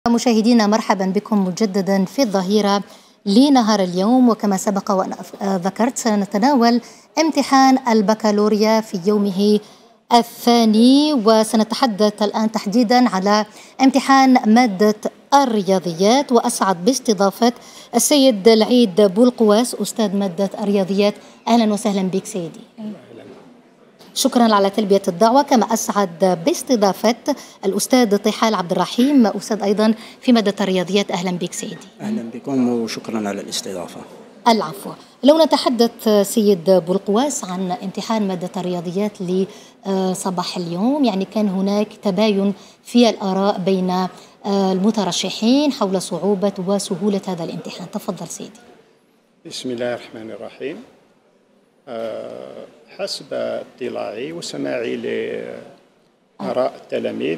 مشاهدينا مرحبا بكم مجددا في الظهيرة لنهار اليوم. وكما سبق وأن ذكرت سنتناول امتحان البكالوريا في يومه الثاني، وسنتحدث الآن تحديدا على امتحان مادة الرياضيات، وأسعد باستضافة السيد العيد بولقواس أستاذ مادة الرياضيات. أهلا وسهلا بك سيدي. شكرا على تلبية الدعوة. كما أسعد باستضافة الأستاذ طحال عبد الرحيم أستاذ أيضا في مادة الرياضيات. أهلا بك سيدي. أهلا بكم وشكرا على الاستضافة. العفو. لو نتحدث سيد بولقواس عن امتحان مادة الرياضيات لصباح اليوم، يعني كان هناك تباين في الآراء بين المترشحين حول صعوبة وسهولة هذا الامتحان. تفضل سيدي. بسم الله الرحمن الرحيم. حسب اطلاعي وسماعي لآراء التلاميذ،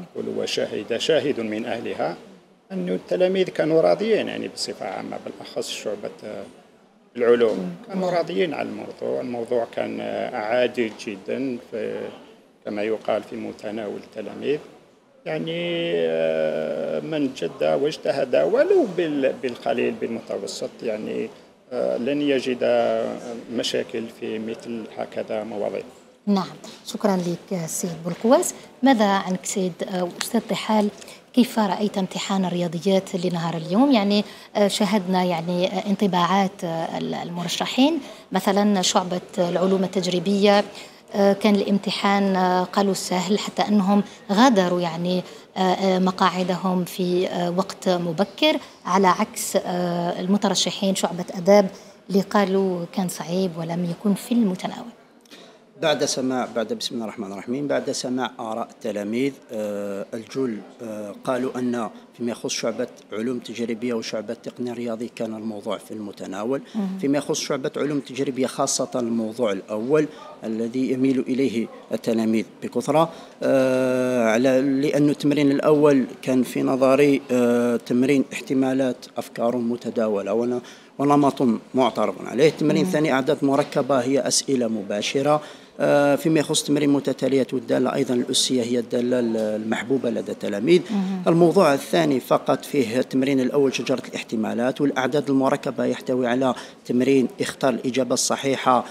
وشاهد من أهلها، أن التلاميذ كانوا راضيين يعني بصفة عامة، بالأخص شعبة العلوم كانوا راضيين على الموضوع كان عادل جدا كما يقال في متناول التلاميذ، يعني من جد واجتهد ولو بالقليل بالمتوسط يعني لن يجد مشاكل في مثل هكذا مواضيع. نعم، شكرا لك سيد بولقواس. ماذا عنك سيد أستاذ طحال؟ كيف رأيت امتحان الرياضيات لنهار اليوم؟ يعني شاهدنا يعني انطباعات المرشحين، مثلا شعبة العلوم التجريبية كان الامتحان قالوا سهل، حتى أنهم غادروا يعني مقاعدهم في وقت مبكر، على عكس المترشحين شعبة آداب اللي قالوا كان صعيب ولم يكن في المتناول. بسم الله الرحمن الرحيم، بعد سماع آراء التلاميذ الجل قالوا أن فيما يخص شعبة علوم تجريبية وشعبة تقنية رياضي كان الموضوع في المتناول. فيما يخص شعبة علوم تجريبية خاصة الموضوع الأول الذي يميل إليه التلاميذ بكثرة، لأن التمرين الأول كان في نظري تمرين احتمالات أفكار متداولة ونمط معترض عليه. التمرين الثاني أعداد مركبة هي أسئلة مباشرة. فيما يخص تمرين متتاليات والدالة أيضا الأسية هي الدالة المحبوبة لدى التلاميذ. الموضوع الثاني فقط فيه التمرين الأول شجرة الاحتمالات، والأعداد المركبة يحتوي على تمرين اختار الإجابة الصحيحة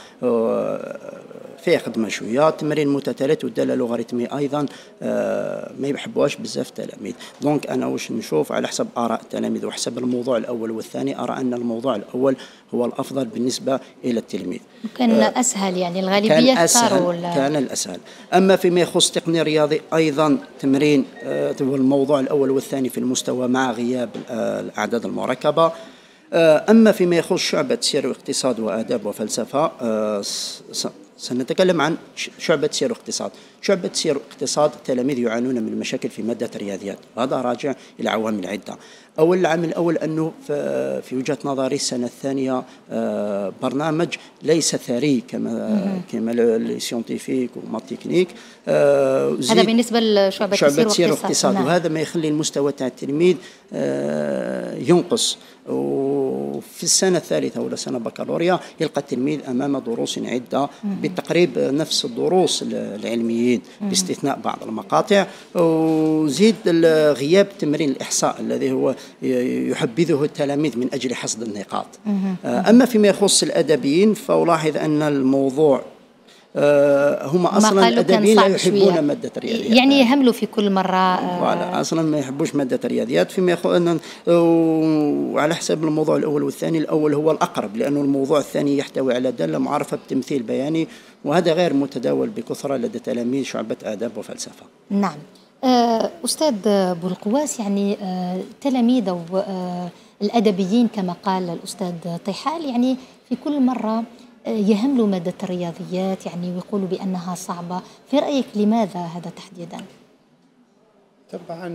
فيه خدمة شوية. تمرين متتاليات والدالة اللوغاريتمية أيضا ما يحبوهاش بزاف التلاميذ. دونك أنا واش نشوف على حسب آراء التلاميذ وحسب الموضوع الأول والثاني، أرى أن الموضوع الأول هو الأفضل بالنسبة إلى التلميذ. كان أسهل، يعني الغالبية كان الأسهل. أما فيما يخص تقنية رياضي أيضا تمرين هو الموضوع الأول والثاني في المستوى مع غياب الأعداد المركبة. أما فيما يخص شعبة سير واقتصاد وآداب وفلسفة، سنتكلم عن شعبة سير واقتصاد. شعبة سير واقتصاد التلاميذ يعانون من مشاكل في مادة الرياضيات، وهذا راجع إلى عوامل عدة. العامل الأول أنه في وجهة نظري السنة الثانية برنامج ليس ثري كما السيونتيفيك وما تكنيك. هذا بالنسبة لشعبة سير واقتصاد. نعم. وهذا ما يخلي المستوى تاع التلميذ ينقص. وفي السنة الثالثة ولا سنة بكالوريا يلقى التلميذ أمام دروس عدة بالتقريب نفس الدروس العلميين باستثناء بعض المقاطع، وزيد غياب تمرين الإحصاء الذي هو يحبذه التلاميذ من أجل حصد النقاط. أما فيما يخص الأدبيين فألاحظ أن الموضوع هم أصلا الأدبيين لا يحبون مادة الرياضيات، يعني يهملوا في كل مرة أصلا ما يحبوش مادة الرياضيات. فيما وعلى حسب الموضوع الأول والثاني، الأول هو الأقرب لأنه الموضوع الثاني يحتوي على دالة معرفة بتمثيل بياني، وهذا غير متداول بكثرة لدى تلاميذ شعبة آداب وفلسفة. نعم. أستاذ بولقواس، يعني تلاميذ الأدبيين كما قال الأستاذ طحال يعني في كل مرة يهملوا مادة الرياضيات، يعني ويقولوا بأنها صعبة. في رأيك لماذا هذا تحديدا؟ طبعا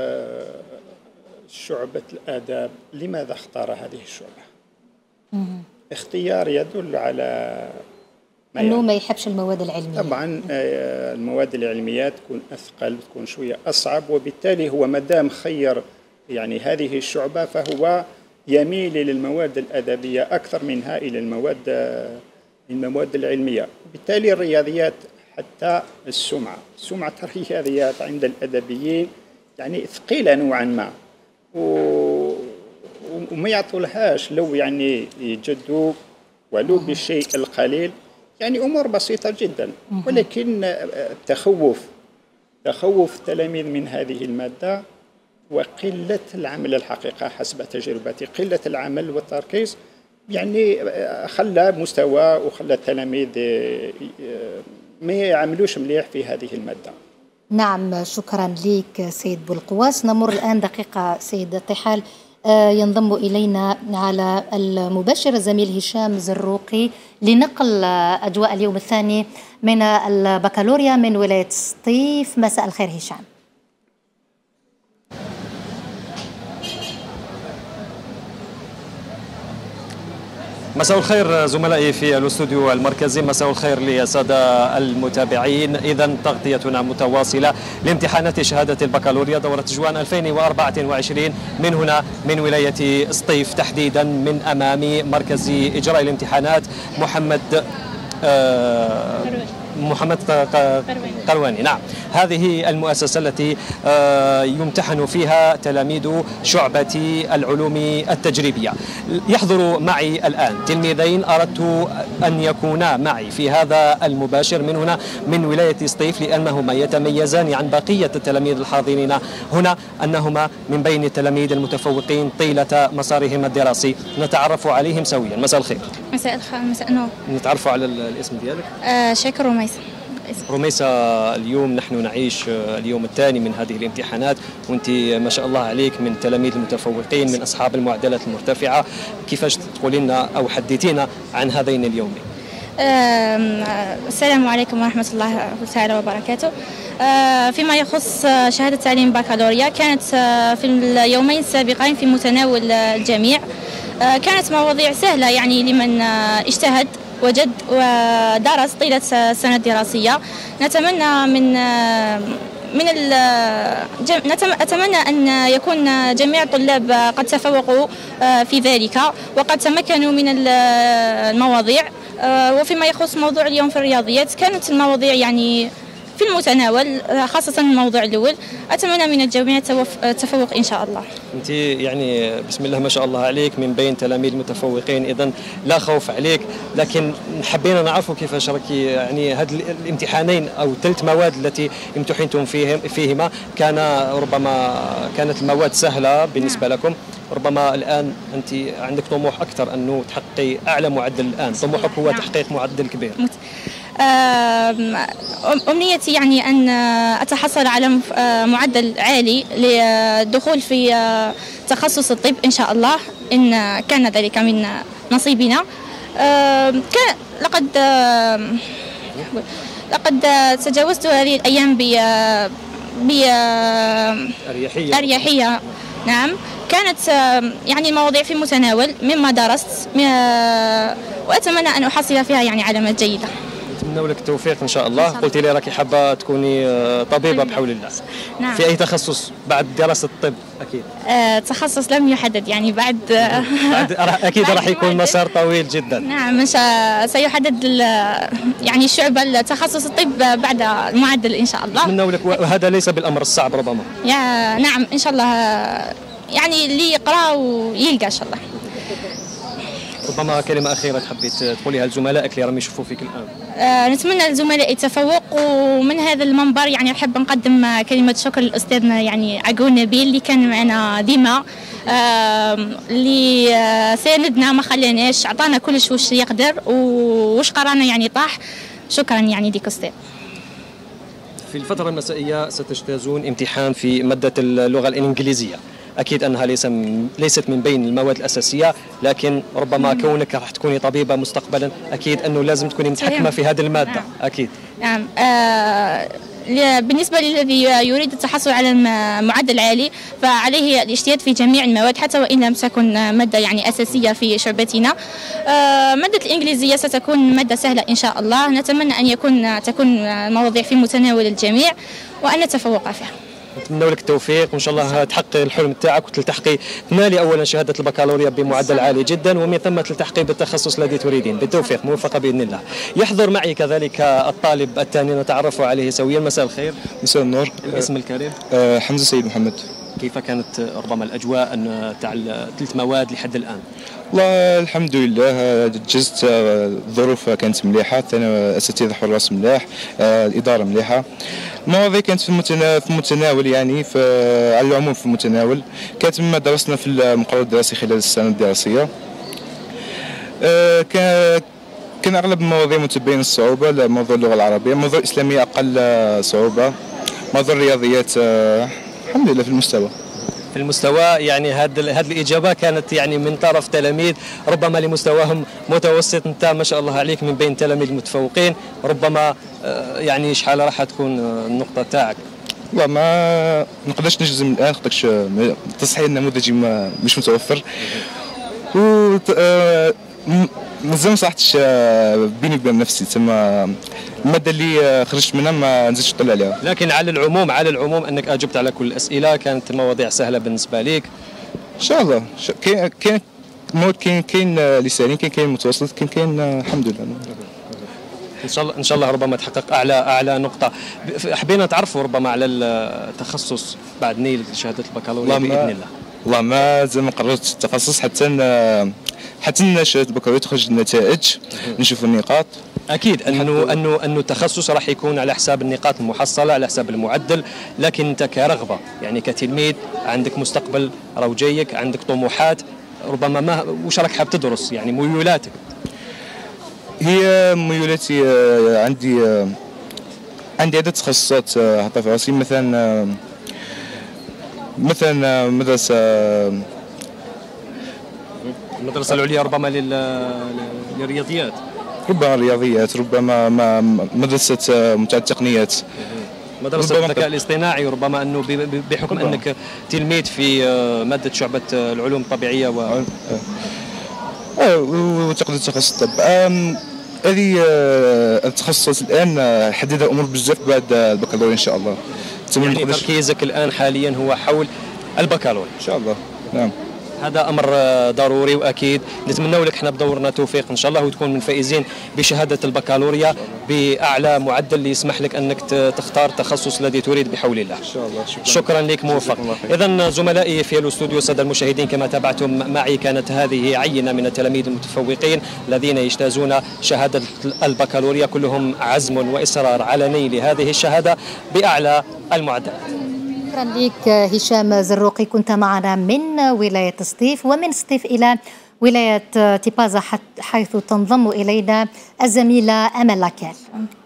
شعبة الآداب لماذا اختار هذه الشعبة؟ اختيار يدل على أنه ما يحبش المواد العلمية. طبعا المواد العلمية تكون أثقل، تكون شوية أصعب، وبالتالي هو مدام خير يعني هذه الشعبة فهو يميل للمواد الأدبية أكثر منها إلى المواد العلمية. بالتالي الرياضيات حتى سمعة الرياضيات عند الأدبيين يعني ثقيلة نوعا ما، وما يعطولهاش لو يعني يجدوا ولو بالشيء القليل، يعني أمور بسيطة جدا. ولكن تخوف التلاميذ من هذه المادة وقلة العمل الحقيقة حسب تجربتي، قلة العمل والتركيز يعني خلى مستوى وخلى التلاميذ ما يعملوش مليح في هذه المادة. نعم، شكرا لك سيد بولقواس. نمر الآن دقيقة سيد طحال، ينضم إلينا على المباشر الزميل هشام زروقي لنقل أجواء اليوم الثاني من البكالوريا من ولاية سطيف. مساء الخير هشام. مساء الخير زملائي في الاستوديو المركزي، مساء الخير للسادة المتابعين. إذن تغطيتنا متواصلة لامتحانات شهادة البكالوريا دورة جوان 2024 من هنا من ولاية سطيف، تحديدا من أمام مركز إجراء الامتحانات محمد قرواني. نعم، هذه المؤسسة التي يمتحن فيها تلاميذ شعبة العلوم التجريبية. يحضر معي الآن تلميذين أردت أن يكونا معي في هذا المباشر من هنا من ولاية سطيف، لأنهما يتميزان عن بقية التلاميذ الحاضرين هنا أنهما من بين التلاميذ المتفوقين طيلة مسارهم الدراسي. نتعرف عليهم سويا. مساء الخير. مساء الخير. مساء النور. نتعرف على الاسم ديالك؟ شاكر رميسة. رميسة، اليوم نحن نعيش اليوم الثاني من هذه الامتحانات، وانت ما شاء الله عليك من تلاميذ المتفوقين، من أصحاب المعدلات المرتفعة. كيفاش تقولين أو حدثينا عن هذين اليومين؟ السلام عليكم ورحمة الله تعالى وبركاته. فيما يخص شهادة تعليم بكالوريا، كانت في اليومين السابقين في متناول الجميع. كانت مواضيع سهلة يعني لمن اجتهد وجد ودرس طيلة السنة الدراسية. أتمنى أن يكون جميع الطلاب قد تفوقوا في ذلك وقد تمكنوا من المواضيع. وفيما يخص موضوع اليوم في الرياضيات، كانت المواضيع يعني في المتناول، خاصة الموضوع الأول. أتمنى من الجميع التفوق إن شاء الله. أنت يعني بسم الله ما شاء الله عليك من بين تلاميذ متفوقين، إذن لا خوف عليك. لكن حبينا نعرف كيفاش راكي يعني هاد الامتحانين أو 3 مواد التي امتحنتم فيهما ربما كانت المواد سهلة بالنسبة لكم. ربما الآن أنت عندك طموح أكثر أنه تحققي أعلى معدل. الآن طموحك هو تحقيق معدل كبير. أمنيتي يعني أن أتحصل على معدل عالي للدخول في تخصص الطب إن شاء الله، إن كان ذلك من نصيبنا. لقد تجاوزت هذه الأيام بأريحية. نعم، كانت يعني المواضيع في المتناول مما درست، وأتمنى أن أحصل فيها يعني علامات جيدة. نتمنى لك التوفيق إن شاء الله. قلت لي راكي حابة تكوني طبيبة بحول الله. نعم. في أي تخصص بعد دراسة الطب؟ أكيد تخصص لم يحدد يعني بعد أكيد راح يكون مسار طويل جدا. نعم، سيحدد يعني الشعب تخصص الطب بعد المعدل إن شاء الله. نتمنى لك، وهذا ليس بالأمر الصعب ربما. نعم إن شاء الله، يعني اللي يقرأ ويلقى إن شاء الله. ربما كلمة أخيرة تحبي تقوليها لزملائك اللي راهم يشوفوا فيك الآن؟ نتمنى لزملائي التفوق، ومن هذا المنبر يعني نحب نقدم كلمة شكر لأستاذنا يعني عقول نبيل اللي كان معنا ديما، اللي ساندنا ما خلاناش، عطانا كلش واش يقدر وش قرانا يعني طاح. شكرا يعني لك أستاذ. في الفترة المسائية ستجتازون امتحان في مادة اللغة الإنجليزية. أكيد أنها ليست من بين المواد الأساسية، لكن ربما كونك راح تكوني طبيبة مستقبلا، أكيد أنه لازم تكوني متحكمة في هذه المادة. نعم. أكيد. نعم. بالنسبة للذي يريد التحصل على معدل عالي، فعليه الاجتهاد في جميع المواد حتى وإن لم تكن مادة يعني أساسية في شعبتنا. مادة الإنجليزية ستكون مادة سهلة إن شاء الله. نتمنى أن تكون المواضيع في متناول الجميع وأن نتفوق فيها. نتمنى لك التوفيق، وان شاء الله تحققي الحلم تاعك وتلتحقي، تنالي اولا شهاده البكالوريا بمعدل عالي جدا، ومن ثم تلتحقي بالتخصص الذي تريدين. بالتوفيق، موفقه باذن الله. يحضر معي كذلك الطالب الثاني نتعرف عليه سويا. مساء الخير. مساء النور. الاسم الكريم؟ حمزه سيد محمد. كيف كانت ربما الأجواء تاع ثلاث مواد لحد الآن؟ والله الحمد لله جزت، الظروف كانت مليحة، الأساتذة حراس ملاح، الإدارة مليحة، المواضيع كانت في المتناول، يعني على العموم في المتناول. كانت مما درسنا في المقرر الدراسي خلال السنة الدراسية. كان أغلب المواضيع متبين الصعوبة، موضوع اللغة العربية، موضوع الإسلامية أقل صعوبة، موضوع الرياضيات الحمد لله في المستوى. يعني هذه الإجابة كانت يعني من طرف تلاميذ ربما لمستواهم متوسط. أنت ما شاء الله عليك من بين تلاميذ المتفوقين، ربما يعني شحال راح تكون النقطة تاعك؟ والله ما نقدرش نجزم الآن، خاطرش التصحيح النموذجي مش متوفر، و مازال ما صحتش بيني وبين نفسي، تما الماده اللي خرجت منها ما نزلتش نطلع عليها. لكن على العموم انك اجبت على كل الاسئله، كانت مواضيع سهله بالنسبه لك ان شاء الله. كاين مواد، كاين لساني، كاين متوسط، كاين الحمد لله. ان شاء الله ربما تحقق اعلى نقطه. حبينا نتعرفوا ربما على التخصص بعد نيل شهاده البكالوريا باذن الله. والله ما زال ما قررت التخصص حتى شهاده البكالوريا تخرج النتائج، نشوف النقاط. اكيد انه التخصص راح يكون على حساب النقاط المحصله، على حساب المعدل، لكن انت كرغبه يعني كتلميذ عندك مستقبل راهو جايك، عندك طموحات، ربما ما واش راك حاب تدرس، يعني ميولاتك؟ هي ميولاتي عندي عدة تخصصات حاطها في راسي، مثلا المدرسة العليا ربما للرياضيات، ربما الرياضيات، ربما مدرسة متعة التقنيات، مدرسة الذكاء الاصطناعي، وربما أنه بحكم أنك تلميذ في مادة شعبة العلوم الطبيعية وتقدر تخصص الطب. هذه التخصصات الآن حددها الأمور بزاف بعد البكالوريا إن شاء الله. يعني تركيزك الآن حاليا هو حول البكالوريا إن شاء الله. نعم، هذا امر ضروري، واكيد نتمنوا لك احنا بدورنا توفيق ان شاء الله، وتكون من الفائزين بشهاده البكالوريا باعلى معدل اللي يسمح لك انك تختار التخصص الذي تريد بحول الله ان شاء الله. شكرا لك، موفق. اذا زملائي في الاستوديو، الساده المشاهدين، كما تابعتم معي كانت هذه عينه من التلاميذ المتفوقين الذين يجتازون شهاده البكالوريا، كلهم عزم واصرار على نيل هذه الشهاده باعلى المعدلات. شكرا لك هشام زروقي، كنت معنا من ولاية سطيف، ومن سطيف إلى ولاية تيبازا حيث تنضم إلينا الزميلة أمل لاكال.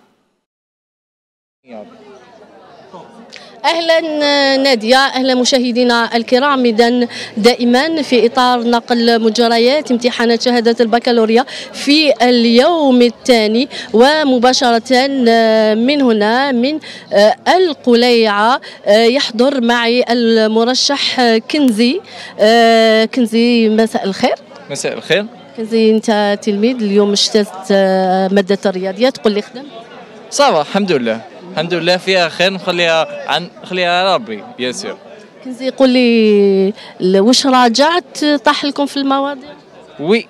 أهلا نادية، أهلا مشاهدينا الكرام. إذن دائما في إطار نقل مجريات امتحانات شهادة البكالوريا في اليوم الثاني، ومباشرة من هنا من القليعة يحضر معي المرشح كنزي. كنزي مساء الخير. مساء الخير. كنزي، أنت تلميذ اليوم اجتزت مادة الرياضيات، قل لي خدم. صافا الحمد لله، الحمد لله فيها خير، نخليها ربي بيان سور. كنزي قول لي واش راجعت طاح لكم في المواضيع؟ وي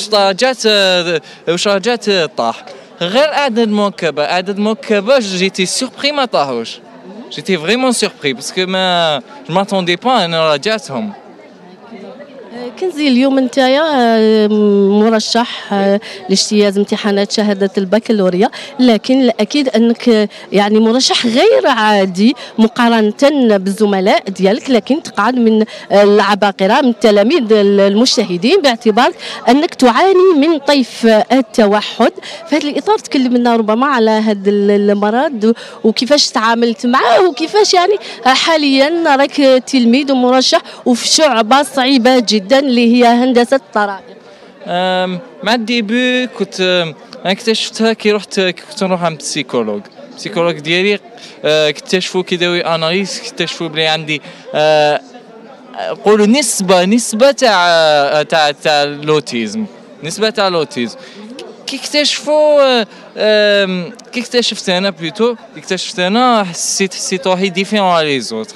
واش راجعت طاح، غير اعداد موكبه جيتي سوربري ما طاحوش، جيتي فريمون سوربري باسكو ما ماتوندي با انا راجعتهم. كنزي، اليوم انت مرشح لاجتياز امتحانات شهادة البكالوريا، لكن الأكيد أنك يعني مرشح غير عادي مقارنة بالزملاء ديالك، لكن تقعد من العباقرة، من التلاميذ المجتهدين، باعتبار أنك تعاني من طيف التوحد. في هذا الإطار تكلم لنا ربما على هذا المرض وكيفاش تعاملت معه، وكيفاش يعني حاليا راك تلميذ ومرشح وفي شعبة صعيبة جدا اللي هي هندسة الطرائق. مع الديبي كنت انا اكتشفتها كي كنت نروح عند البسيكولوج ديالي، اكتشفوا كيداوي اناليز، اكتشفوا بلي عندي نقولوا نسبه تاع الاوتيزم، نسبه تاع الاوتيزم. كي اكتشفت انا حسيت روحي ديفيرون على لي زوتر،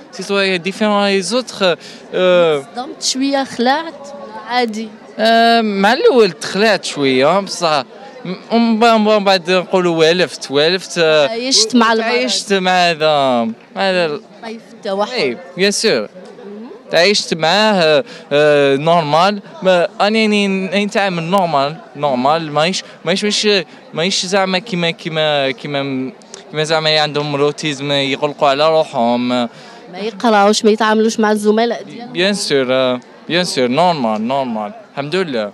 صدمت شويه، خلعت عادي. مع الاول تخلعت شويه بصح من بعد نقولوا والفت عايشت مع المرض، عايشت مع هذا طيف اي بيان سور تعيشت معاه نورمال، اني نتعامل نورمال ماهيش زعما كيما زعما عندهم روتيزم يغلقوا على روحهم، ما يقراوش، ما يتعاملوش مع الزملاء ديالهم. بيان سور نورمال الحمد لله.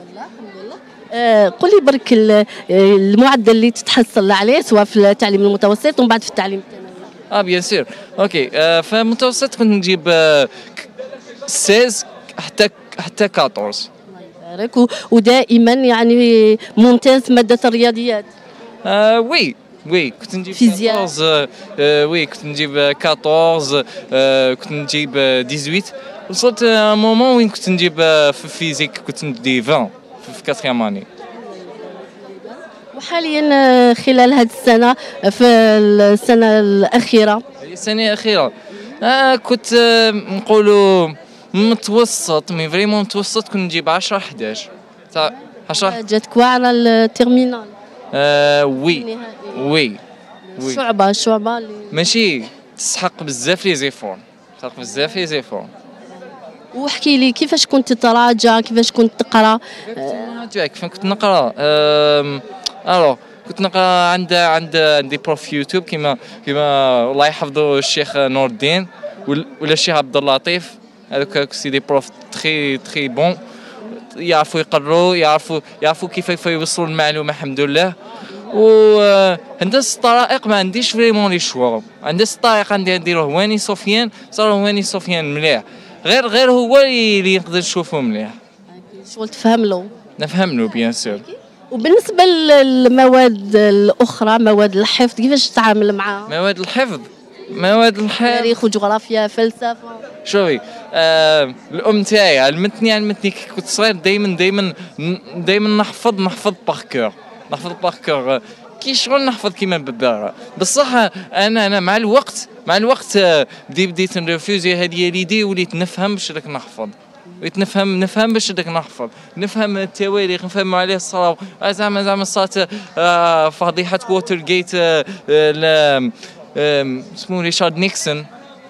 قولي برك المعدل اللي تتحصل عليه سواء في التعليم المتوسط ومن بعد في التعليم الثانوي. بيان سور اوكي. فالمتوسط كنت نجيب 16 حتى 14. الله يبارك. ودائما يعني ممتاز ماده الرياضيات. وي كنت نجيب فيزياء. 14. وي كنت نجيب 14. كنت نجيب 18. وصلت مومون وين كنت نجيب في الفيزيك كنت ندي 20 في كاتريام اني. وحاليا خلال هذه السنه في السنه الاخيره كنت نقولوا متوسط، مي فريمون متوسط كنت نجيب 10 11. 10 جاتك واعره التيرمينال. وي الشعبه اللي ماشي تسحق بزاف لي زيفور، واحكي لي كيفاش كنت تراجع، كيفاش كنت تقرا؟ كيف كنت نقرا؟ كنت نقرا عندي بروف يوتيوب كيما الله يحفظه الشيخ نور الدين ولا الشيخ عبد اللطيف. هذوك سي دي بروف تري بون، يعرفوا يقروا، يعرفوا كيف يوصلوا المعلومه الحمد لله. وهندسه الطرائق ما عنديش فريمون لي شوا. هندسه الطرائق عندي هواني سفيان، صار هواني سفيان مليح، غير هو اللي نقدر نشوفه مليح. شغل تفهم له؟ نفهم له بيان سور. وبالنسبه للمواد الاخرى، مواد الحفظ، كيفاش تتعامل معها؟ مواد الحفظ تاريخ وجغرافيا فلسفه. شوفي الام تاعي علمتني كي كنت صغير دائما نحفظ باركور كي شغل نحفظ كيما بالدار. بصح انا مع الوقت بديت نرفوزي هذه ليدي، وليت نفهم باش راك نحفظ، نفهم باش راك نحفظ، نفهم التواريخ، نفهم عليه الصلاة. زعما صارت فضيحة ووتر جيت اسمه ريشارد نيكسون.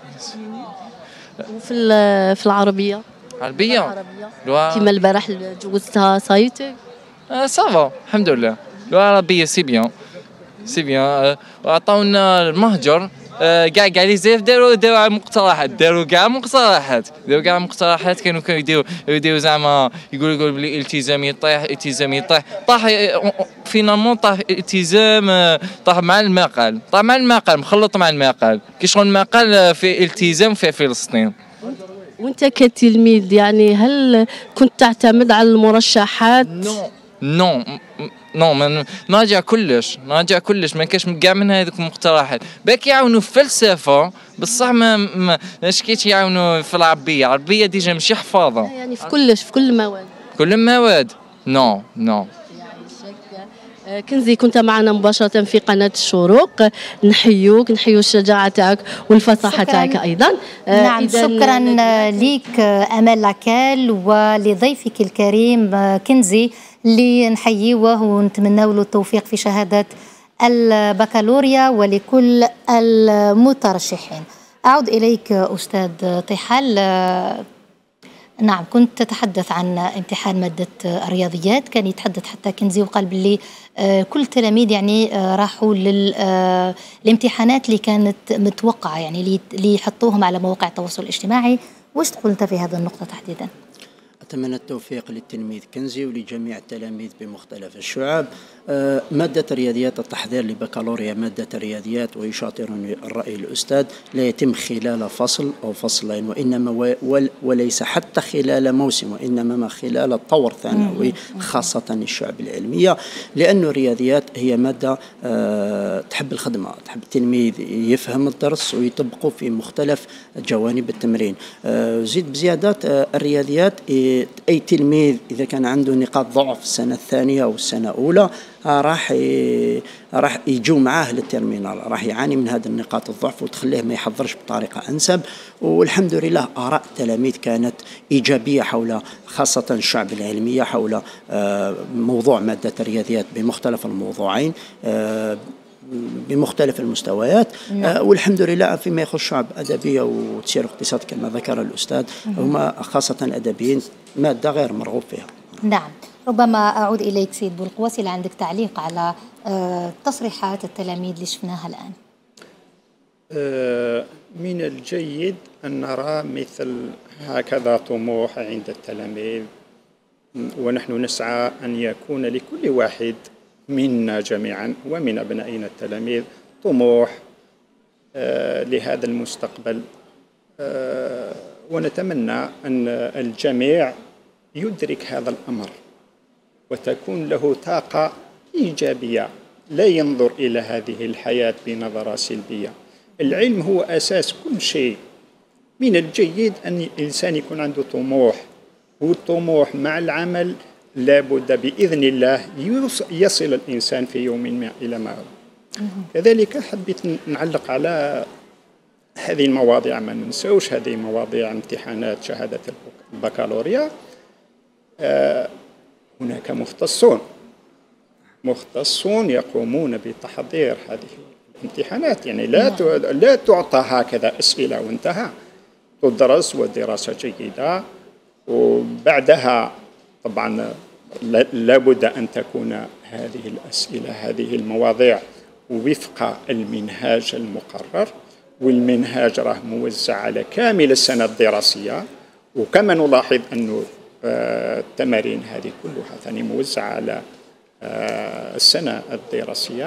وفي العربية كيما البارح جوزتها صايتك؟ صافا الحمد لله. العربية سي بيان وعطاونا المهجر. كاع لي زيف داروا مقترحات، داروا كاع مقترحات كانوا يديروا زعما يقولوا بلي التزام يطيح طاح فينالمون، طاح التزام، طاح مع المقال مخلط مع المقال كي شغل المقال في التزام في فلسطين. وانت كتلميذ يعني هل كنت تعتمد على المرشحات؟ نو نراجع كلش ما كاش كاع من هذوك المقترحات. باك يعاونوا في الفلسفه بصح ما شكيتش يعاونوا في العربيه ديجا ماشي حفاظه. يعني في كل المواد نو كنزي كنت معنا مباشرة في قناة الشروق. نحيو الشجاعة تاعك والفصاحة تاعك أيضا. نعم شكرا لك أمال لاكال ولضيفك الكريم كنزي اللي نحيوه ونتمنى له التوفيق في شهادة البكالوريا ولكل المترشحين. أعود إليك أستاذ طحال. نعم كنت تتحدث عن امتحان مادة الرياضيات، كان يتحدث حتى كنزي وقال باللي كل التلاميذ يعني راحوا للامتحانات اللي كانت متوقعة، يعني اللي يحطوهم على مواقع التواصل الاجتماعي. وش تقول أنت في هذه النقطة تحديدا؟ أتمنى التوفيق للتلميذ كنزي ولجميع التلاميذ بمختلف الشعب. مادة الرياضيات، التحضير لبكالوريا مادة الرياضيات، ويشاطرني الرأي الأستاذ، لا يتم خلال فصل أو فصلين، وإنما وليس حتى خلال موسم، وإنما خلال طور ثانوي خاصة الشعب العلمية، لأن الرياضيات هي مادة تحب الخدمة، تحب التلميذ يفهم الدرس ويطبقه في مختلف جوانب التمرين. زيد بزيادات الرياضيات أي تلميذ إذا كان عنده نقاط ضعف السنة الثانية أو السنة الأولى راح يجوا معاه للترمينال، راح يعاني من هذه النقاط الضعف وتخليه ما يحضرش بطريقة أنسب. والحمد لله آراء التلاميذ كانت إيجابية حول خاصة الشعب العلمية حول موضوع مادة الرياضيات بمختلف الموضوعين. بمختلف المستويات. والحمد لله فيما يخص شعب أدبية وتسيير اقتصاد كما ذكر الأستاذ، هما خاصة الأدبيين مادة غير مرغوب فيها. نعم. ربما أعود إليك سيد بولقواس، إذا عندك تعليق على تصريحات التلاميذ اللي شفناها الآن. من الجيد أن نرى مثل هكذا طموح عند التلاميذ، ونحن نسعى أن يكون لكل واحد منا جميعا ومن أبنائنا التلاميذ طموح لهذا المستقبل، ونتمنى أن الجميع يدرك هذا الأمر وتكون له طاقة إيجابية، لا ينظر إلى هذه الحياة بنظرة سلبية. العلم هو أساس كل شيء. من الجيد أن الإنسان يكون عنده طموح، والطموح مع العمل لابد بإذن الله يصل الإنسان في يوم ما إلى ما هو. كذلك حبيت نعلق على هذه المواضيع، ما ننسوش هذه مواضيع امتحانات شهادة البكالوريا. هناك مختصون يقومون بتحضير هذه الامتحانات، يعني لا تعطى هكذا أسئلة وانتهى، تدرس ودراسة جيدة، وبعدها طبعا لابد أن تكون هذه الأسئلة هذه المواضيع وفق المنهاج المقرر، والمنهاج راه موزع على كامل السنة الدراسية. وكما نلاحظ أنه التمارين هذه كلها ثاني موزعة على السنة الدراسية.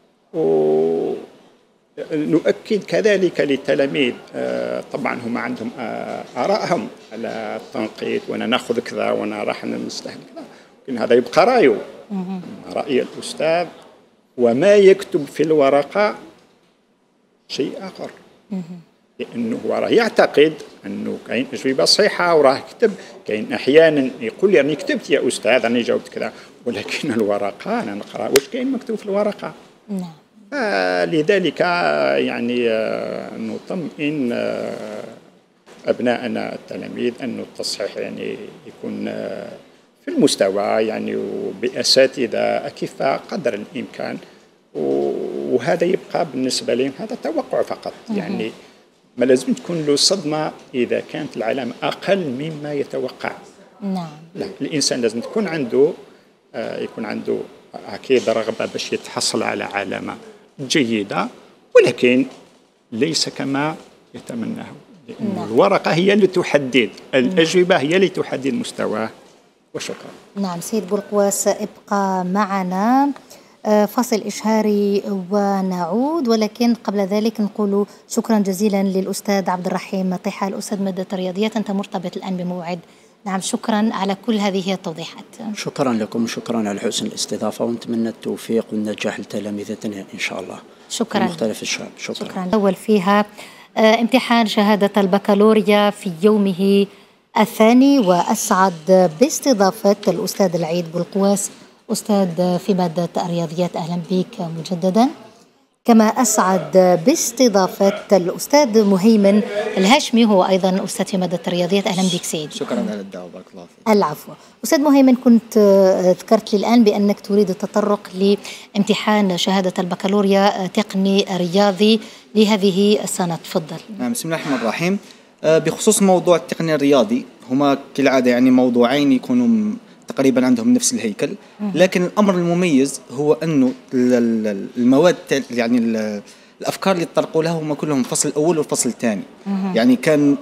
ونؤكد كذلك للتلاميذ، طبعا هم عندهم آرائهم على التنقيط، وانا ناخذ كذا وانا راح نستهل كذا، لكن هذا يبقى رأيه، رأي الأستاذ، وما يكتب في الورقة شيء آخر، لأنه هو راه يعتقد أنه كاين أجوبة صحيحة وراه كتب. كاين أحيانا يقول لي أنا كتبت يا أستاذ أنا جاوبت كذا، ولكن الورقة أنا نقرأ واش كاين مكتوب في الورقة. لذلك يعني نطمئن أبناءنا التلاميذ أن التصحيح يعني يكون في المستوى، يعني وبأساتذة أكفاء قدر الإمكان، وهذا يبقى بالنسبة لهم هذا توقع فقط. يعني ما لازم تكون له صدمة إذا كانت العلامة أقل مما يتوقع. نعم. لا، الإنسان لازم تكون عنده يكون عنده أكيد رغبة باش يتحصل على علامة جيدة، ولكن ليس كما يتمناه، لأن الورقة هي اللي تحدد، الأجوبة هي اللي تحدد مستواه. وشكرا. نعم سيد بولقواس، ابقى معنا فاصل إشهاري ونعود، ولكن قبل ذلك نقول شكرا جزيلا للأستاذ عبد الرحيم طحال، أستاذ مادة الرياضيات، أنت مرتبط الآن بموعد. نعم، شكرا على كل هذه التوضيحات. شكرا لكم وشكرا على حسن الاستضافة، ونتمنى التوفيق والنجاح لتلاميذنا إن شاء الله. شكرا. مختلف الشعب. شكرا. الأول فيها امتحان شهادة البكالوريا في يومه الثاني، وأسعد باستضافة الأستاذ العيد بولقواس، أستاذ في مادة الرياضيات، أهلا بك مجددا. كما أسعد باستضافة الأستاذ مهيمن الهاشمي، هو أيضا أستاذ في مادة الرياضيات، أهلا بك سيد. شكرا على الدعوة، بارك الله فيك. العفو. أستاذ مهيمن، كنت ذكرت لي الآن بأنك تريد التطرق لامتحان شهادة البكالوريا تقني رياضي لهذه السنة، تفضل. نعم، بسم الله الرحمن الرحيم. بخصوص موضوع التقني الرياضي، هما كالعادة يعني موضوعين يكونوا تقريبا عندهم نفس الهيكل، لكن الأمر المميز هو أنه المواد يعني الأفكار اللي تطرقوا لها هم كلهم الفصل الأول والفصل الثاني. يعني كان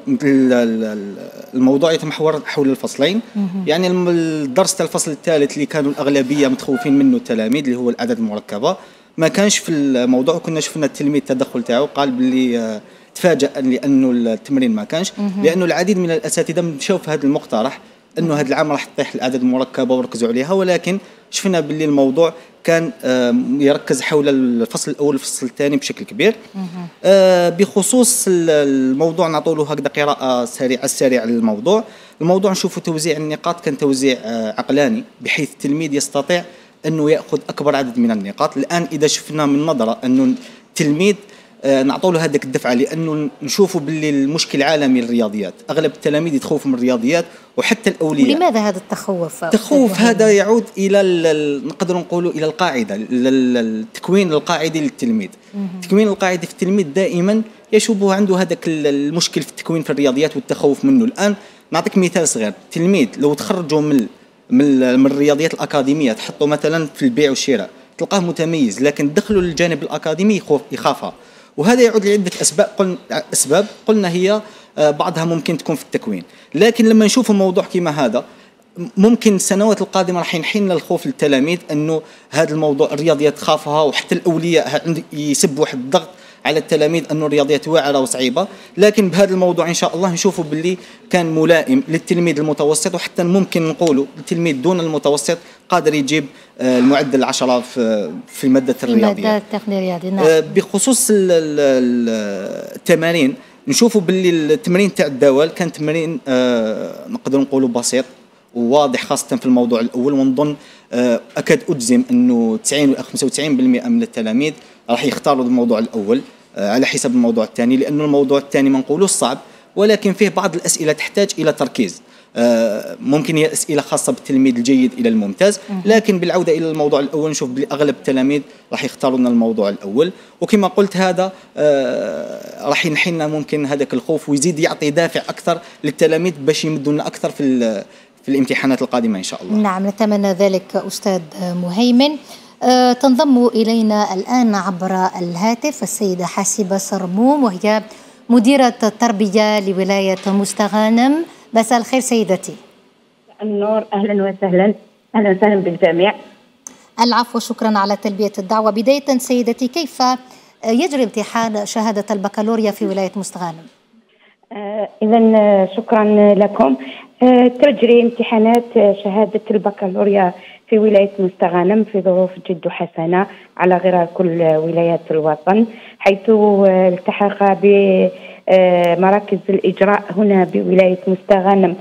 الموضوع يتمحور حول الفصلين. يعني الدرس الفصل الثالث اللي كانوا الأغلبية متخوفين منه التلاميذ اللي هو الأعداد المركبة، ما كانش في الموضوع. كنا شفنا التلميذ التدخل تاعو قال باللي تفاجأ لأنه التمرين ما كانش، لأنه العديد من الأساتذة مشاو في هذا المقترح أنه هذا العام راح تطيح الأعداد المركبة وركزوا عليها، ولكن شفنا باللي الموضوع كان يركز حول الفصل الأول والفصل الثاني بشكل كبير. بخصوص الموضوع نعطوله هكذا قراءة سريعة للموضوع. الموضوع نشوفوا توزيع النقاط كان توزيع عقلاني، بحيث التلميذ يستطيع أنه يأخذ أكبر عدد من النقاط. الآن إذا شفنا من نظرة أنه التلميذ نعطوا له هذاك الدفعه، لانه نشوفوا باللي المشكل عالمي للرياضيات، اغلب التلاميذ يتخوفوا من الرياضيات وحتى الاولياء. لماذا هذا التخوف؟ التخوف هذا يعود الى نقدر نقولوا الى القاعده، التكوين القاعدي للتلميذ. التكوين القاعدي في التلميذ دائما يشوبه عنده هذاك المشكل في التكوين في الرياضيات والتخوف منه. الان نعطيك مثال صغير، التلميذ لو تخرجوا من الرياضيات الاكاديميه تحطوا مثلا في البيع والشراء تلقاه متميز، لكن دخلوا للجانب الاكاديمي يخافها، وهذا يعود لعده اسباب قلنا هي بعضها ممكن تكون في التكوين. لكن لما نشوف الموضوع كما هذا ممكن السنوات القادمه راح ينحين للخوف للتلاميذ انه هذا الموضوع الرياضيات تخافها، وحتى الاولياء يسب واحد الضغط على التلاميذ انه الرياضيات واعره وصعيبه. لكن بهذا الموضوع ان شاء الله نشوفوا باللي كان ملائم للتلميذ المتوسط، وحتى ممكن نقولوا التلميذ دون المتوسط قادر يجيب المعدل 10 في ماده الرياضيات. نعم. بخصوص التمارين نشوفوا باللي التمرين تاع الدوال كان تمرين نقدر نقولوا بسيط وواضح، خاصه في الموضوع الاول، ونظن اكاد اجزم انه 90 و 95% من التلاميذ راح يختاروا الموضوع الاول على حساب الموضوع الثاني، لانه الموضوع الثاني ما نقولوش صعب، ولكن فيه بعض الاسئله تحتاج الى تركيز. ممكن هي اسئله خاصه بالتلميذ الجيد الى الممتاز، لكن بالعوده الى الموضوع الاول نشوف باغلب التلاميذ راح يختاروا لنا الموضوع الاول. وكما قلت هذا راح ينحي لنا ممكن هذاك الخوف ويزيد يعطي دافع اكثر للتلاميذ باش يمدوا لنا اكثر في الامتحانات القادمه ان شاء الله. نعم، نتمنى ذلك أستاذ مهيمن. تنضم إلينا الآن عبر الهاتف السيدة حاسبة سرموم، وهي مديرة التربية لولاية مستغانم. مساء الخير سيدتي. النور، أهلا وسهلا. أهلا وسهلا بالجميع. العفو، شكرا على تلبية الدعوة. بداية سيدتي، كيف يجري امتحان شهادة البكالوريا في ولاية مستغانم؟ إذن شكرا لكم. تجري امتحانات شهادة البكالوريا في ولاية مستغانم في ظروف جد حسنة على غرار كل ولايات الوطن، حيث التحق بمراكز الإجراء هنا بولاية مستغانم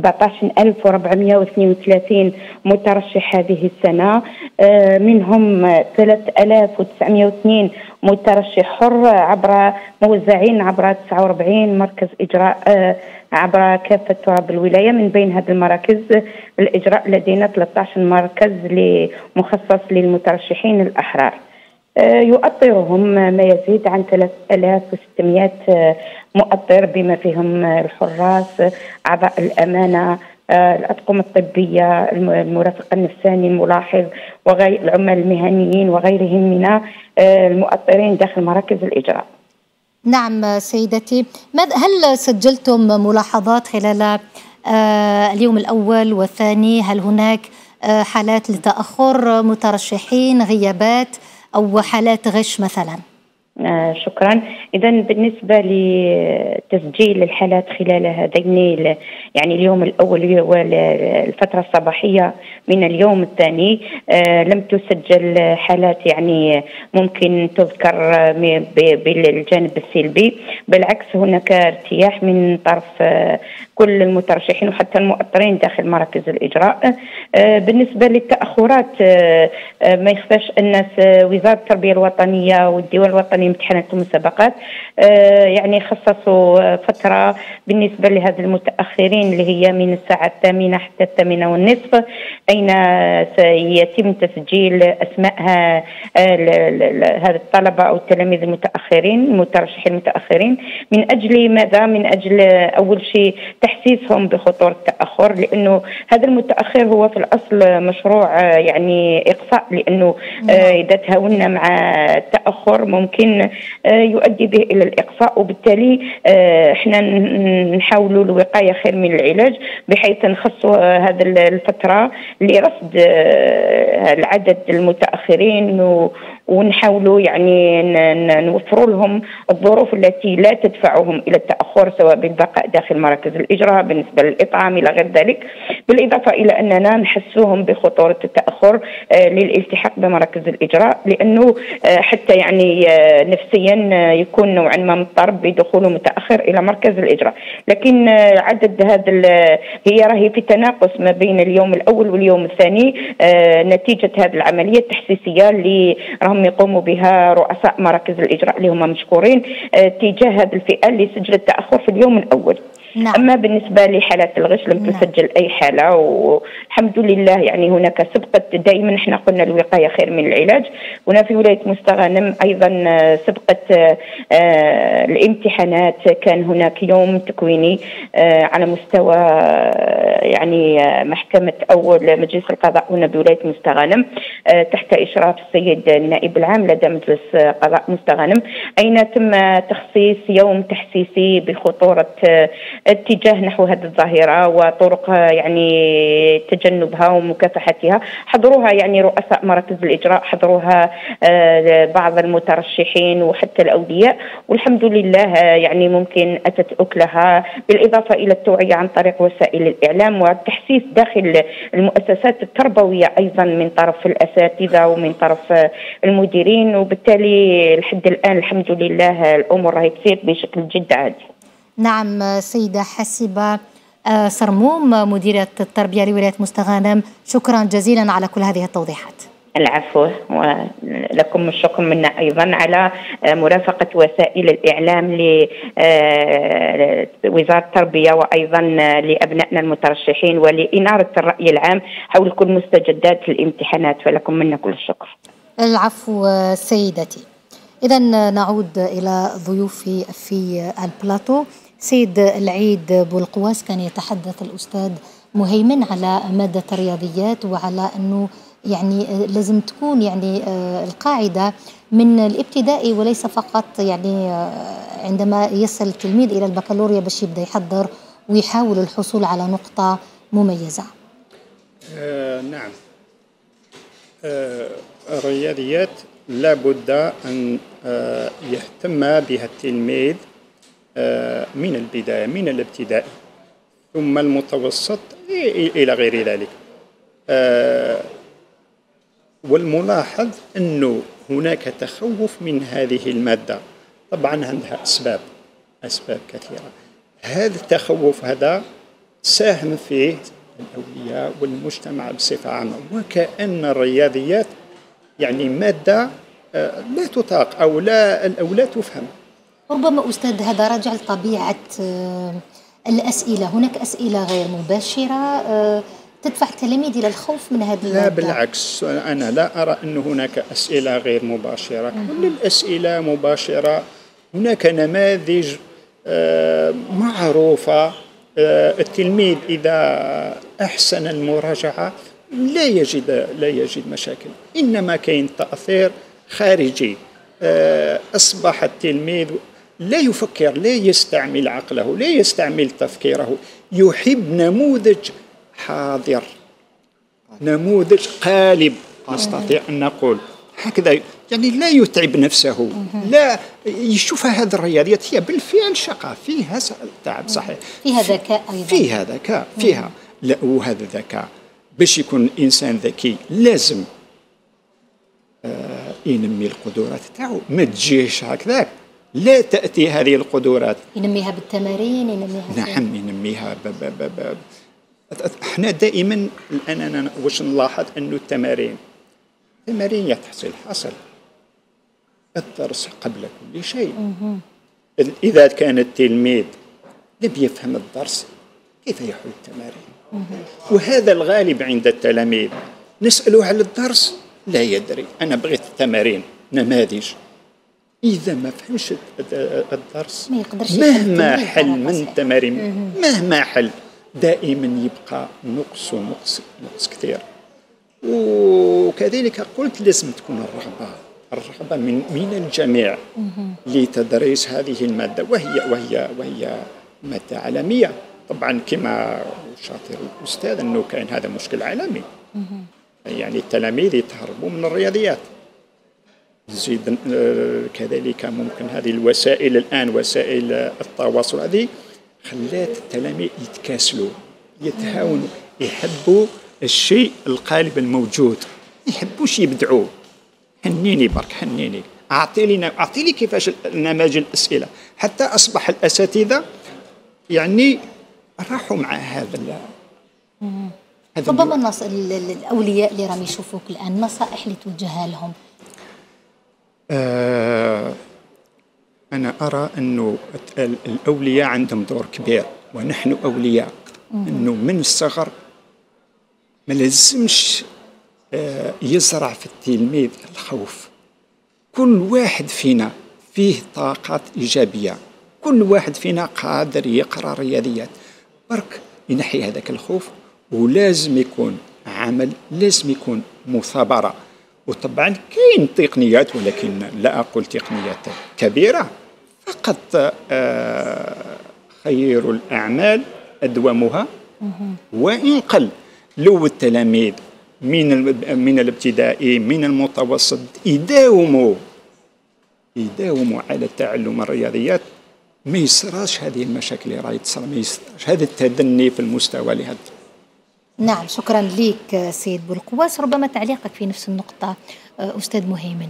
14432 مترشح هذه السنة، منهم 3902 مترشح حر موزعين عبر 49 مركز إجراء عبر كافة تراب الولاية. من بين هذه المراكز الإجراء لدينا 13 مركز مخصص للمترشحين الأحرار، يؤطرهم ما يزيد عن 3600 مؤطر، بما فيهم الحراس، أعضاء الأمانة، الأطقم الطبية، المرافق النفساني، الملاحظ، وغير العمال المهنيين وغيرهم من المؤطرين داخل مراكز الإجراء. نعم سيدتي، هل سجلتم ملاحظات خلال اليوم الأول والثاني؟ هل هناك حالات لتأخر مترشحين، غيابات أو حالات غش مثلا؟ شكرا. إذا بالنسبة لتسجيل الحالات خلال هذين يعني اليوم الأول والفترة الصباحية من اليوم الثاني لم تسجل حالات يعني ممكن تذكر بالجانب السلبي، بالعكس هناك ارتياح من طرف كل المترشحين وحتى المؤطرين داخل مراكز الإجراء. بالنسبة للتأخرات ما يخفاش أن وزارة التربية الوطنية والديوان الوطني لامتحانات المسابقات يعني خصصوا فترة بالنسبة لهذا المتأخرين اللي هي من الساعة 8 حتى 8:30، أين سيتم تسجيل أسماء هذا الطلبة أو التلاميذ المتأخرين المترشحين المتأخرين. من أجل ماذا؟ من أجل أول شيء تحسيسهم بخطورة التأخر، لأنه هذا المتأخر هو في الأصل مشروع يعني إقصاء، لأنه إذا تهاونا مع التأخر ممكن يؤدي به إلى الإقصاء، وبالتالي إحنا نحاولوا الوقاية خير من العلاج، بحيث نخص هذا الفترة لرصد العدد المتأخرين ونحاولوا يعني نوفروا لهم الظروف التي لا تدفعهم إلى التأخر، سواء بالبقاء داخل مراكز الإجراء بالنسبة للإطعام إلى غير ذلك، بالإضافة إلى أننا نحسوهم بخطورة التأخر للالتحاق بمراكز الإجراء، لأنه حتى يعني نفسيا يكون نوعا ما مضطر بدخوله متأخر إلى مركز الإجراء. لكن عدد هذا هي في تناقص ما بين اليوم الأول واليوم الثاني نتيجة هذه العملية التحسيسية اللي راهم أنهم يقوموا بها رؤساء مراكز الإجراء اللي هم مشكورين تجاه هذه الفئة اللي سجلت تأخر في اليوم الأول. نعم. أما بالنسبة لحالات الغش لم تسجل أي حالة، والحمد لله. يعني هناك سبقت، دائما احنا قلنا الوقاية خير من العلاج. هنا في ولاية مستغانم أيضا سبقت الامتحانات، كان هناك يوم تكويني على مستوى يعني محكمة أول مجلس القضاء هنا بولاية مستغانم تحت إشراف السيد النائب العام لدى مجلس قضاء مستغانم، أين تم تخصيص يوم تحسيسي بخطورة اتجاه نحو هذه الظاهرة وطرق يعني تجنبها ومكافحتها. حضروها يعني رؤساء مراكز الإجراء، حضروها بعض المترشحين وحتى الأولياء، والحمد لله يعني ممكن أتت أكلها، بالإضافة إلى التوعية عن طريق وسائل الإعلام والتحسيس داخل المؤسسات التربوية أيضا من طرف الأساتذة ومن طرف المديرين، وبالتالي لحد الآن الحمد لله الأمور راهي تسير بشكل جد عادي. نعم سيدة حسيبة صرموم مديرة التربية لولاية مستغانم، شكرا جزيلا على كل هذه التوضيحات. العفو، ولكم الشكر منا أيضا على مرافقة وسائل الإعلام لوزارة التربية وأيضا لأبنائنا المترشحين ولإنارة الرأي العام حول كل مستجدات الامتحانات، فلكم منا كل الشكر. العفو سيدتي. إذا نعود إلى ضيوفي في البلاتو. سيد العيد بولقواس، كان يتحدث الأستاذ مهيمن على مادة الرياضيات وعلى أنه يعني لازم تكون يعني القاعدة من الابتدائي وليس فقط يعني عندما يصل التلميذ إلى البكالوريا باش يبدأ يحضر ويحاول الحصول على نقطة مميزة. نعم، الرياضيات لابد أن يهتم بها التلميذ من البداية، من الابتدائي ثم المتوسط إلى غير ذلك. والملاحظ أنه هناك تخوف من هذه المادة، طبعا عندها أسباب كثيرة. هذا التخوف هذا ساهم فيه الأولياء والمجتمع بصفة عامة، وكأن الرياضيات يعني مادة لا تطاق أو لا تفهم. ربما أستاذ هذا راجع لطبيعة الأسئلة، هناك أسئلة غير مباشرة تدفع التلاميذ إلى الخوف من هذه المادة. لا بالعكس، أنا لا أرى أن هناك أسئلة غير مباشرة، كل الأسئلة مباشرة. هناك نماذج معروفة، التلميذ إذا أحسن المراجعة لا يجد مشاكل، إنما كاين تأثير خارجي. أصبح التلميذ لا يفكر، لا يستعمل عقله، لا يستعمل تفكيره، يحب نموذج حاضر، نموذج قالب، نستطيع أن نقول هكذا، يعني لا يتعب نفسه، لا يشوف هذه الرياضيات هي بالفعل شقة، فيها تعب صحيح، فيها ذكاء أيضا، فيها ذكاء، فيها لا، وهذا الذكاء باش يكون إنسان ذكي لازم ينمي القدرات تاعو، ما تجيش هكذاك، لا تأتي هذه القدرات، ينميها بالتمارين، ينميها نعم ينميها احنا دائما الآن أنا واش نلاحظ أنه التمارين يا تحصيل حاصل، الدرس قبل كل شيء. إذا كان التلميذ لم يفهم الدرس كيف يحل التمارين؟ وهذا الغالب عند التلاميذ، نسأله على الدرس لا يدري، أنا بغيت التمارين نماذج، إذا ما فهمش الدرس مهما حل من التمارين، مهما حل دائما يبقى نقص كثير. وكذلك قلت لازم تكون الرغبة من الجميع لتدريس هذه المادة، وهي مادة عالمية طبعا، كما شاطر الأستاذ أنه كان هذا مشكل عالمي، يعني التلاميذ يتهربوا من الرياضيات. زيد كذلك ممكن هذه الوسائل الآن، وسائل التواصل هذه خلات التلاميذ يتكاسلوا، يتهاونوا، يحبوا الشيء القالب الموجود، يحبوش يبدعوا. حنيني برك، حنيني، أعطي لي كيفاش نماذج الأسئلة، حتى أصبح الأساتذة يعني راحوا مع هذا. ربما الأولياء اللي راهم يشوفوك الآن، نصائح اللي توجهها لهم؟ أنا أرى أنه الأولياء عندهم دور كبير، ونحن أولياء، أنه من الصغر ما لازمش يزرع في التلميذ الخوف. كل واحد فينا فيه طاقات إيجابية، كل واحد فينا قادر يقرأ رياضيات، برك ينحي هذاك الخوف. ولازم يكون عمل، لازم يكون مثابرة. وطبعا كاين تقنيات، ولكن لا أقول تقنيات كبيرة، فقط خير الأعمال أدومها وإن قل. لو التلاميذ من الابتدائي من المتوسط يداوموا على تعلم الرياضيات، ما يصراش هذه المشاكل اللي راهي تصرى، ما يصراش هذا التدني في المستوى لهذا. نعم، شكرا لك سيد بولقواس. ربما تعليقك في نفس النقطة أستاذ مهيمن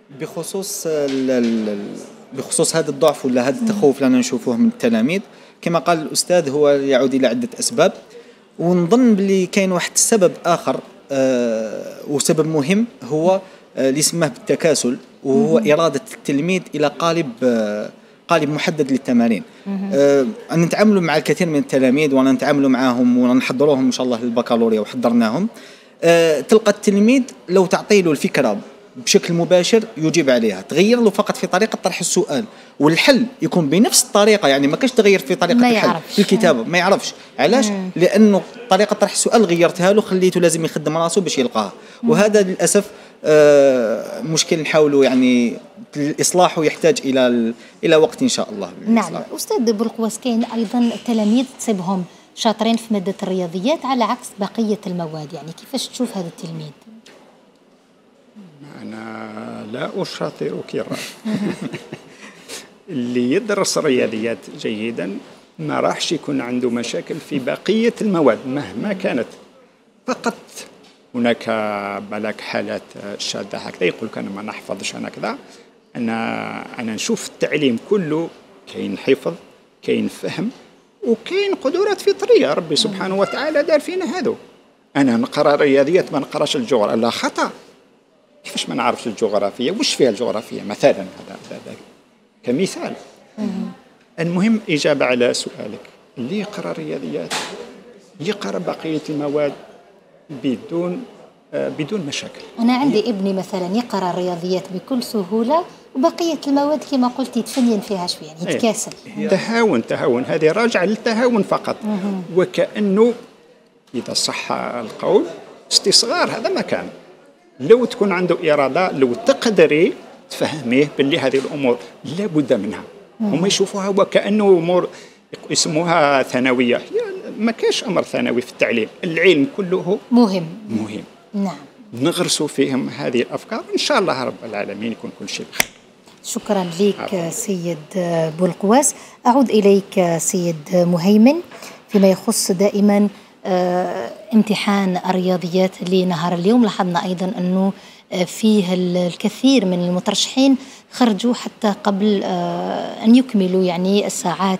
بخصوص هذا الضعف ولا هذا التخوف اللي نشوفوه من التلاميذ. كما قال الأستاذ هو يعود إلى عدة أسباب، ونظن بلي كاين واحد السبب آخر وسبب مهم هو اللي يسمى بالتكاسل، وهو إرادة التلميذ إلى قالب محدد للتمارين. أن نتعاملوا مع الكثير من التلاميذ، وأنا نتعاملوا معهم ونحضروهم إن شاء الله للبكالوريا وحضرناهم. تلقى التلميذ لو تعطي له الفكرة بشكل مباشر يجيب عليها، تغير له فقط في طريقة طرح السؤال، والحل يكون بنفس الطريقة. يعني ما كاش تغير في طريقة الحل في الكتابة، ما يعرفش علاش، لأنه طريقة طرح السؤال غيرتها له، خليته لازم يخدم راسه باش يلقاها. وهذا للأسف مشكل نحاولوا يعني الإصلاح، ويحتاج إلى وقت إن شاء الله. نعم أستاذ بولقواس، كاين أيضا التلاميذ تصيبهم شاطرين في مادة الرياضيات على عكس بقية المواد، يعني كيفاش تشوف هذا التلميذ؟ أنا لا أشاطرك الرأي. اللي يدرس رياضيات جيدا ما راحش يكون عنده مشاكل في بقية المواد مهما كانت. فقط هناك بلاك حالات شاذة هكذا يقول أنا ما نحفظش أنا كذا. أنا نشوف التعليم كله كاين حفظ، كاين فهم، وكاين قدرات فطرية ربي سبحانه وتعالى دار فينا هذو. أنا نقرأ رياضيات ما نقراش الجغرافيا، لا خطأ. كيفاش ما نعرفش الجغرافيا؟ وش فيها الجغرافيا مثلا؟ هذا كمثال. المهم إجابة على سؤالك، اللي يقرأ رياضيات يقرأ بقية المواد بدون مشاكل. أنا عندي ابني مثلا يقرأ الرياضيات بكل سهولة، وبقية المواد كما قلت يتفنن فيها شوية، يعني يتكاسل. تهاون، هذه راجعة للتهاون فقط. وكأنه إذا صح القول استصغار هذا مكان. لو تكون عنده إرادة، لو تقدري تفهميه باللي هذه الأمور لا بد منها. هم يشوفوها وكأنه أمور يسموها ثانوية. ما كاش أمر ثانوي في التعليم، العلم كله مهم. نعم، نغرسوا فيهم هذه الأفكار، إن شاء الله رب العالمين يكون كل شيء بخير. شكرا لك سيد بولقواس. أعود إليك سيد مهيمن فيما يخص دائما امتحان الرياضيات لنهار اليوم. لاحظنا أيضا أنه فيه الكثير من المترشحين خرجوا حتى قبل أن يكملوا يعني الساعات،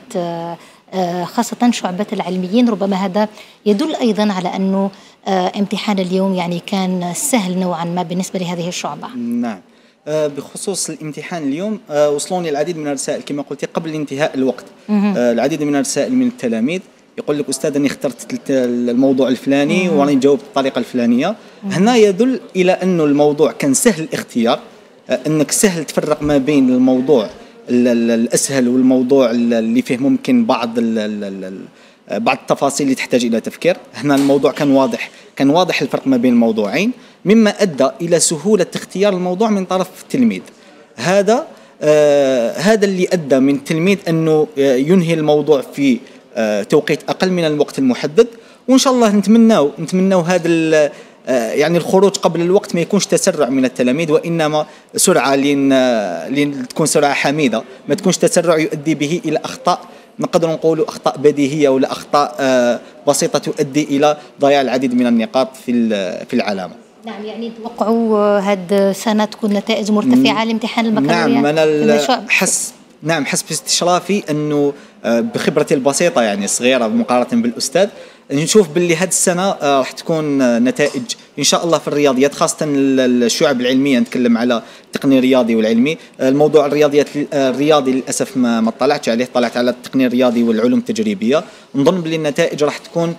خاصة شعبة العلميين. ربما هذا يدل أيضا على أنه امتحان اليوم يعني كان سهل نوعا ما بالنسبة لهذه الشعبة. نعم، بخصوص الامتحان اليوم وصلوني العديد من الرسائل كما قلت قبل انتهاء الوقت. العديد من الرسائل من التلاميذ يقول لك أستاذ أني اخترت الموضوع الفلاني وأنا نجاوب بالطريقة الفلانية. هنا يدل إلى أنه الموضوع كان سهل الاختيار، أنك سهل تفرق ما بين الموضوع الأسهل والموضوع اللي فيه ممكن بعض التفاصيل اللي تحتاج إلى تفكير. هنا الموضوع كان واضح الفرق ما بين الموضوعين، مما أدى إلى سهولة اختيار الموضوع من طرف التلميذ. هذا اللي أدى من التلميذ أنه ينهي الموضوع في توقيت أقل من الوقت المحدد. وإن شاء الله نتمناو هذا يعني الخروج قبل الوقت ما يكونش تسرع من التلاميذ، وإنما سرعة لين تكون سرعة حميدة، ما تكونش تسرع يؤدي به إلى أخطاء نقدر نقولوا أخطاء بديهية ولا أخطاء بسيطة تؤدي إلى ضياع العديد من النقاط في العلامة. نعم، يعني توقعوا هذه السنة تكون نتائج مرتفعة لامتحان البكالوريا. نعم، أنا حسب استشرافي أنه بخبرتي البسيطة يعني صغيرة مقارنة بالأستاذ، نشوف باللي هذه السنه راح تكون نتائج ان شاء الله في الرياضيات، خاصه الشعب العلميه. نتكلم على التقني الرياضي والعلمي. الموضوع الرياضي للاسف ما طلعتش عليه، طلعت على التقني الرياضي والعلوم التجريبيه. نظن باللي النتائج راح تكون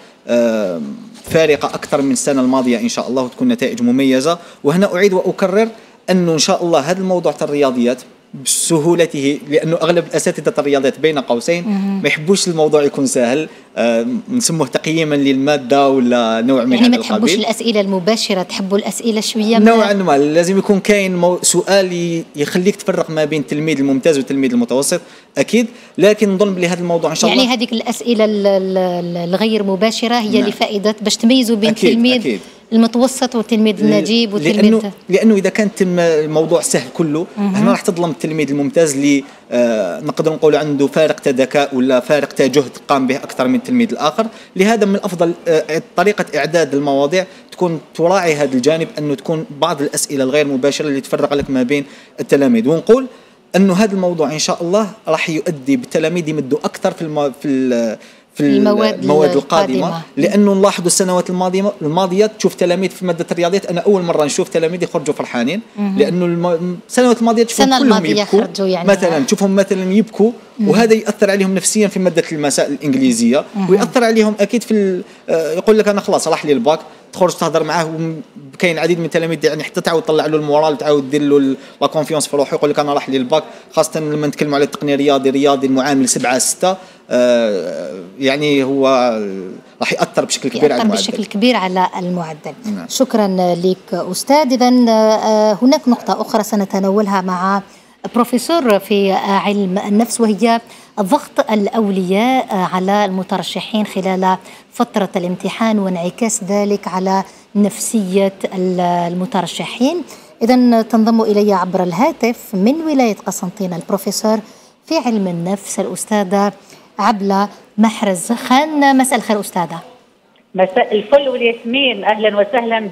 فارقه اكثر من السنه الماضيه ان شاء الله، وتكون نتائج مميزه. وهنا اعيد واكرر انه ان شاء الله هذا الموضوع تاع الرياضيات بسهولته، لانه اغلب الاساتذه الرياضيات بين قوسين ما يحبوش الموضوع يكون سهل، نسموه تقييما للماده ولا نوع من يعني ما تحبوش الاسئله المباشره، تحبوا الاسئله شويه نوعا ما. لازم يكون كاين سؤال يخليك تفرق ما بين التلميذ الممتاز والتلميذ المتوسط اكيد. لكن نظن بلي هذا الموضوع ان شاء الله يعني هذيك الاسئله الغير مباشره هي لفائده باش تميزوا بين التلميذ المتوسط والتلميذ النجيب والتلميذ لانه اذا كان الموضوع سهل كله هنا راح تظلم التلميذ الممتاز اللي نقدر نقول عنده فارق ذكاء ولا فارق جهد قام به اكثر من التلميذ الاخر. لهذا من الافضل طريقه اعداد المواضيع تكون تراعي هذا الجانب، انه تكون بعض الاسئله الغير مباشره اللي تفرق لك ما بين التلاميذ. ونقول انه هذا الموضوع ان شاء الله راح يؤدي بالتلاميذ يمدوا اكثر في المواد القادمة. لأنه نلاحظ السنوات الماضية تشوف تلاميذ في مادة الرياضيات، أنا أول مرة نشوف تلاميذ يخرجوا فرحانين، لأنه السنوات الماضية تشوفهم كلهم يبكوا يعني مثلا، تشوفهم مثلا يبكوا، وهذا يأثر عليهم نفسيا في مادة المسائل الإنجليزية، ويأثر عليهم أكيد في يقول لك أنا خلاص راح لي الباك، تخرج تهضر معاه. كاين العديد من التلاميذ يعني حتى تعاود تطلع له المورال وتعاود دير له لا كونفيونس في روحه، يقول لك انا راح لي الباك. خاصه لما نتكلموا على التقنيه رياضي المعامل 7/6 يعني هو راح يأثر بشكل كبير على المعدل. شكرا لك أستاذ. إذا هناك نقطة أخرى سنتناولها مع بروفيسور في علم النفس، وهي ضغط الأولياء على المترشحين خلال فترة الامتحان وانعكاس ذلك على نفسية المترشحين. إذن تنضم إلي عبر الهاتف من ولاية قسنطينة البروفيسور في علم النفس الأستاذة عبلة محرز خان. مساء الخير أستاذة. مساء الفل والياسمين، أهلا وسهلا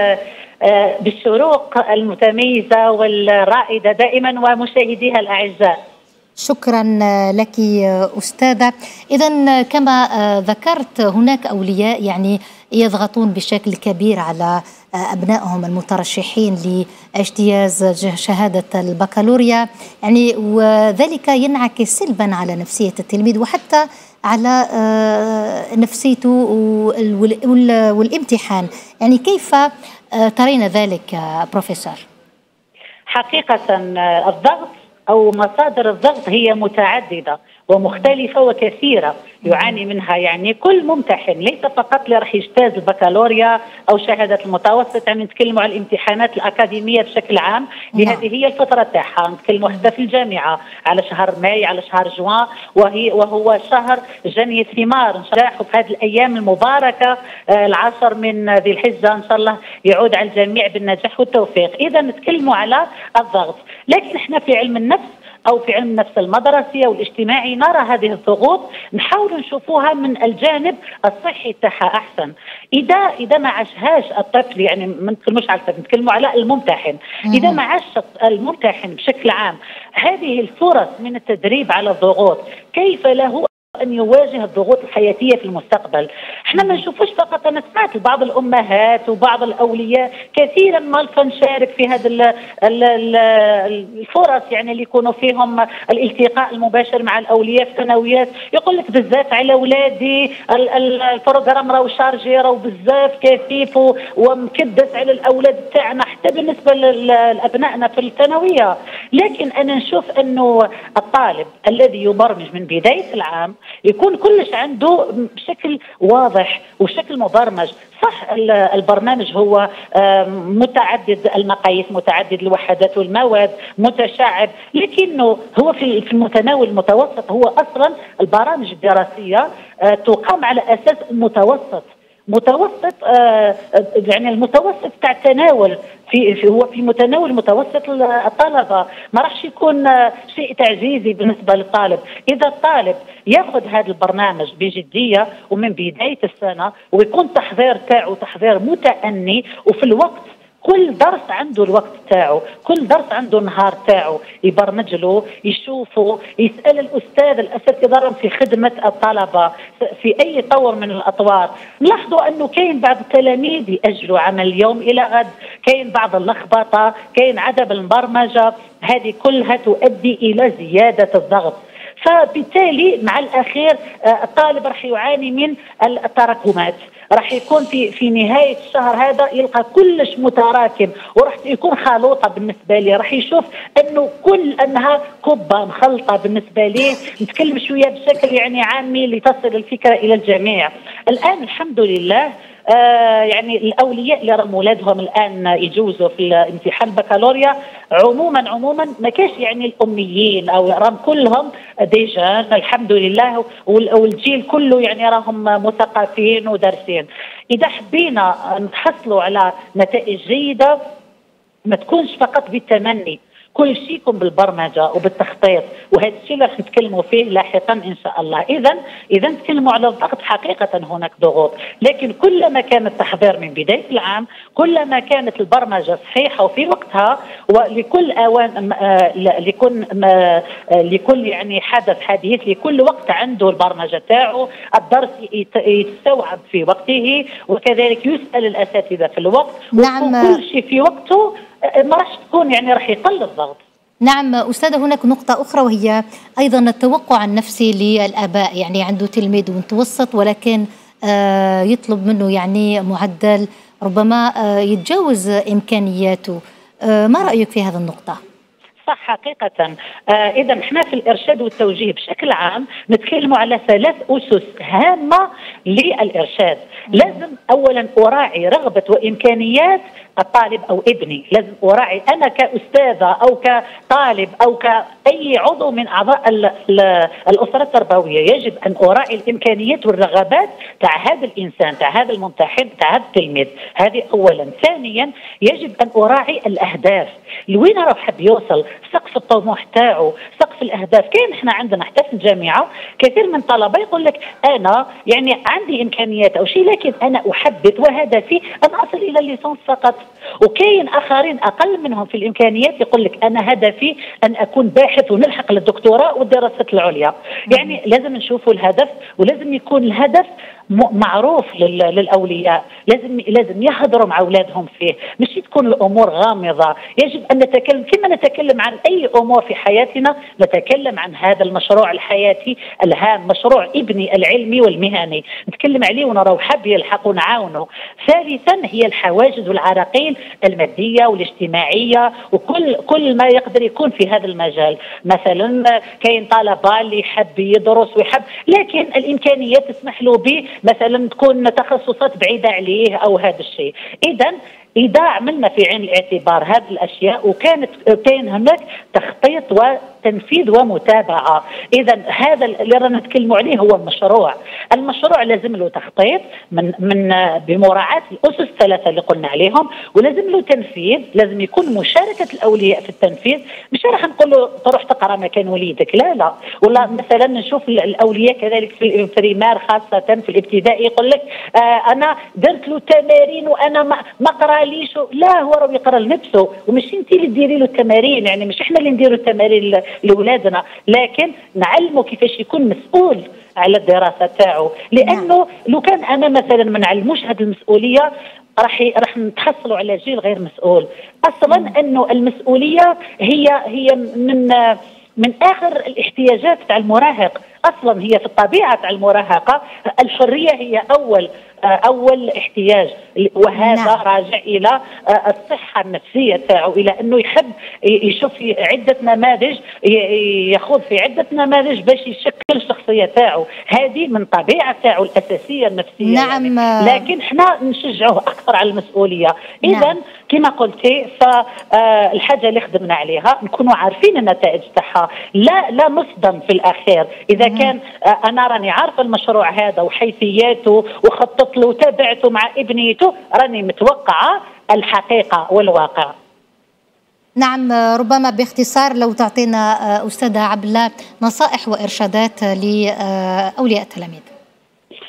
بالشروق المتميزة والرائدة دائما ومشاهديها الأعزاء. شكرا لك أستاذة. إذن كما ذكرت هناك أولياء يعني يضغطون بشكل كبير على أبنائهم المترشحين لاجتياز شهادة البكالوريا، يعني وذلك ينعكس سلبا على نفسية التلميذ وحتى على نفسيته والامتحان. يعني كيف ترين ذلك بروفيسور؟ حقيقة الضغط أو مصادر الضغط هي متعددة ومختلفة وكثيرة يعاني منها يعني كل ممتحن، ليس فقط اللي راح يجتاز البكالوريا أو شهادة المتوسط، يعني نتكلموا على الامتحانات الأكاديمية بشكل عام، لهذه هي الفترة تاعها. نتكلموا حتى في الجامعة على شهر ماي، على شهر جوان، وهو شهر جني الثمار إن شاء الله. في هذه الأيام المباركة 10 من ذي الحجة إن شاء الله يعود على الجميع بالنجاح والتوفيق. إذا نتكلموا على الضغط، لكن إحنا في علم النفس أو في علم النفس المدرسي أو الاجتماعي نرى هذه الضغوط نحاول نشوفوها من الجانب الصحي تاعها أحسن. إذا ما عاشهاش الطفل، يعني ما نتكلموش على الطفل، نتكلموا على الممتحن، إذا ما عاش الممتحن بشكل عام هذه الفرص من التدريب على الضغوط، كيف له أن يواجه الضغوط الحياتية في المستقبل. احنا ما نشوفوش فقط، أنا سمعت بعض الأمهات وبعض الأولياء كثيرا ما نشارك في هذا الفرص، يعني اللي يكونوا فيهم الالتقاء المباشر مع الأولياء في الثانويات، يقول لك بزاف على أولادي البروغرام راهو شارجي، راهو بزاف كثيف ومكدس على الأولاد تاعنا حتى بالنسبة لأبنائنا في الثانوية. لكن أنا نشوف أنه الطالب الذي يبرمج من بداية العام يكون كلش عنده بشكل واضح وشكل مبرمج. صح البرنامج هو متعدد المقاييس، متعدد الوحدات والمواد، متشعب، لكنه هو في المتناول المتوسط. هو أصلا البرامج الدراسية تقام على أساس متوسط يعني المتوسط تاع التناول هو في متناول متوسط الطلبة، ما راحش يكون شيء تعجيزي بالنسبة للطالب. إذا الطالب ياخذ هذا البرنامج بجدية ومن بداية السنة ويكون تحضير تاعو تحضير متأني، وفي الوقت كل درس عنده الوقت تاعه، كل درس عنده النهار تاعه يبرمج له، يشوفه، يسأل الأستاذ، الأساتذة في خدمة الطلبة في أي طور من الأطوار. نلاحظوا أنه كاين بعض التلاميذ يأجلوا عمل اليوم إلى غد، كاين بعض اللخبطة، كاين عدم البرمجة، هذه كلها تؤدي إلى زيادة الضغط. فبالتالي مع الأخير الطالب راح يعاني من التراكمات، راح يكون في نهاية الشهر هذا يلقى كلش متراكم، وراح يكون خلوطة بالنسبة لي، راح يشوف أنه أنها كبة مخلطة بالنسبة لي. نتكلم شوية بشكل يعني عامي لتصل الفكرة إلى الجميع. الآن الحمد لله يعني الأولياء اللي راهم ولادهم الآن يجوزوا في الامتحان البكالوريا عموما ما كاش يعني الأميين، أو راهم كلهم ديجان الحمد لله، والجيل كله يعني راهم مثقفين ودارسين. إذا حبينا نحصلوا على نتائج جيدة ما تكونش فقط بالتمني، كل شيء يكون بالبرمجه وبالتخطيط، وهذا الشيء اللي راح نتكلموا فيه لاحقا ان شاء الله. اذا نتكلموا على الضغط، حقيقه هناك ضغوط، لكن كلما كان التحضير من بدايه العام، كلما كانت البرمجه صحيحه وفي وقتها، ولكل اوان لكل يعني حديث لكل وقت عنده البرمجه تاعو، الدرس يستوعب في وقته، وكذلك يسال الاساتذه في الوقت. نعم. كل شيء في وقته ما راح تكون يعني راح يقل الضغط. نعم أستاذة، هناك نقطة أخرى وهي أيضا التوقع النفسي للآباء. يعني عنده تلميذ متوسط ولكن يطلب منه يعني معدل ربما يتجاوز إمكانياته. ما رأيك في هذه النقطة؟ صح حقيقة. إذا احنا في الإرشاد والتوجيه بشكل عام نتكلم على 3 أسس هامة للإرشاد. لازم أولا أراعي رغبة وإمكانيات الطالب أو ابني، لازم أراعي أنا كأستاذة أو كطالب أو كأي عضو من أعضاء الأسرة التربوية، يجب أن أراعي الإمكانيات والرغبات تاع هذا الإنسان، تاع هذا الممتحن، تاع هذا التلميذ. هذه أولا. ثانيا يجب أن أراعي الأهداف، لوين راه حاب يوصل، سقف الطموح تاعو، سقف الأهداف. كاين احنا عندنا حتى في الجامعة كثير من الطلبة يقول لك أنا يعني عندي إمكانيات أو شيء، لكن أنا أحدد وهدفي أن أصل إلى الليسانس فقط. وكاين آخرين أقل منهم في الإمكانيات يقول لك أنا هدفي أن أكون باحث ونلحق للدكتوراه والدراسات العليا. يعني لازم نشوفوا الهدف، ولازم يكون الهدف معروف للأولياء، لازم يحضروا مع أولادهم فيه، مش تكون الأمور غامضة. يجب أن نتكلم كما نتكلم عن أي أمور في حياتنا، نتكلم عن هذا المشروع الحياتي الهام، مشروع ابني العلمي والمهني، نتكلم عليه ونراه حاب يلحق ونعاونه. ثالثا هي الحواجز والعراقيل المادية والاجتماعية، وكل ما يقدر يكون في هذا المجال. مثلا كاين طلبة اللي يحب يدرس ويحب، لكن الإمكانيات تسمح له به مثلا تكون تخصصات بعيدة عليه أو هذا الشيء. إذا عملنا في عين الاعتبار هذه الأشياء وكان هناك تخطيط وتنفيذ ومتابعة، إذا هذا اللي رانا نتكلموا عليه هو المشروع لازم له تخطيط من بمراعاة الأسس 3 اللي قلنا عليهم، ولازم له تنفيذ، لازم يكون مشاركة الأولياء في التنفيذ. مش راح نقول له تروح تقرأ مكان وليدك، لا، ولا مثلا نشوف الأولياء كذلك في البريمار خاصة في الابتدائي يقول لك أنا درت له تمارين وأنا ما قرأ ليش. لا، هو راه يقرأ لنفسه، ومش انت اللي تديري له التمارين، يعني مش احنا اللي نديروا التمارين لاولادنا، لكن نعلمه كيفاش يكون مسؤول على الدراسه تاعو. لانه لو كان انا مثلا ما نعلموش هذه المسؤوليه راح نتحصلوا على جيل غير مسؤول. اصلا انه المسؤوليه هي من اخر الاحتياجات تاع المراهق، اصلا هي في الطبيعه تاع المراهقه الحريه هي اول احتياج، وهذا راجع الى الصحه النفسيه تاعو، الى انه يحب يشوف عده نماذج، ياخذ في عده نماذج باش يشكل الشخصيه تاعو. هذه من طبيعه تاعو الاساسيه النفسيه. نعم. يعني. لكن احنا نشجعوه اكثر على المسؤوليه. اذا كما قلتي فالحاجه اللي خدمنا عليها نكونوا عارفين النتائج تاعها، لا نصدم في الاخير. اذا كان انا راني عارفه المشروع هذا وحيثياته وخطط له وتابعته مع ابنيته، راني متوقعه الحقيقه والواقع. نعم، ربما باختصار لو تعطينا أستاذة عبلة نصائح وإرشادات لأولياء التلاميذ.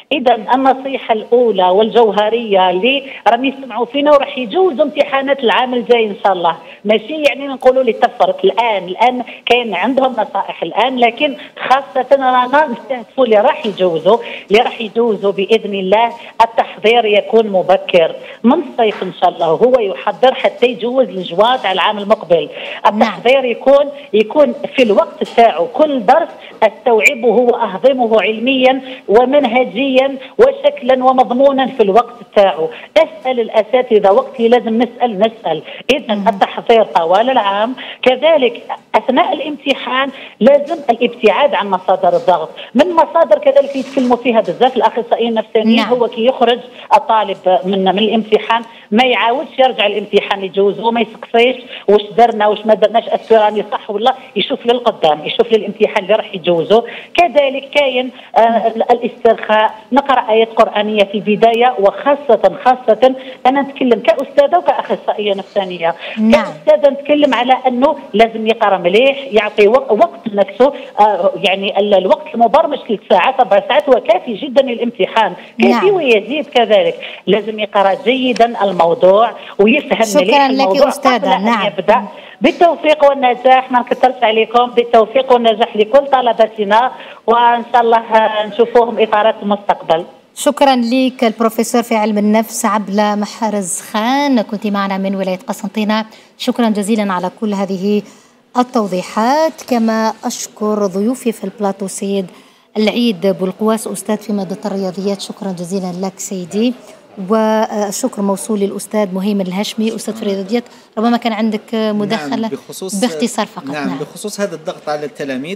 إذا النصيحة الأولى والجوهرية اللي راهم يسمعوا فينا وراح يجوزوا امتحانات العام الجاي إن شاء الله، ماشي يعني نقولوا لي تفرق الآن كاين عندهم نصائح الآن، لكن خاصة رانا نستهدفوا اللي راح يجوزوا بإذن الله. التحضير يكون مبكر من الصيف إن شاء الله، هو يحضر حتى يجوز الجواد على العام المقبل. التحضير يكون في الوقت تاعو، كل درس استوعبه واهضمه علميا ومنهجيا وشكلا ومضمونا في الوقت تاعو. اسال الاساتذه وقتي لازم نسال. اذا التحضير طوال العام، كذلك اثناء الامتحان لازم الابتعاد عن مصادر الضغط. من مصادر كذلك يتكلموا فيها بزاف الاخصائيين النفسانيين، هو كي يخرج الطالب من الامتحان ما يعاودش يرجع الامتحان يجوز وما يسقسيش واش درنا واش ما درناش، راني صح ولا، يشوف للقدام، يشوف للامتحان اللي راح يجوزه. كذلك كاين الاسترخاء، نقرا ايات قرانيه في البدايه، وخاصه انا نتكلم كاستاذه وكاخصائيه نفسانيه. كاستاذه نتكلم على انه لازم يقرا مليح، يعطي وقت لنفسه، يعني الوقت المبرمج 3 ساعات 4 ساعات هو كافي جدا للامتحان، كافي ويزيد. كذلك لازم يقرا جيدا الموضوع ويفهم مليح الموضوع قبل ان يبدا. بالتوفيق والنجاح، ما نكثرش عليكم، بالتوفيق والنجاح لكل طلبتنا، وان شاء الله نشوفوهم اطارات المستقبل. شكرا لك البروفيسور في علم النفس عبلة محرز خان، كنت معنا من ولاية قسنطينة. شكرا جزيلا على كل هذه التوضيحات. كما أشكر ضيوفي في البلاتو سيد العيد بولقواس أستاذ في مادة الرياضيات، شكرا جزيلا لك سيدي. وشكر موصول للأستاذ مهيمن الهاشمي أستاذ في الرياضيات. ربما كان عندك مداخلة باختصار فقط. نعم، بخصوص هذا الضغط على التلاميذ،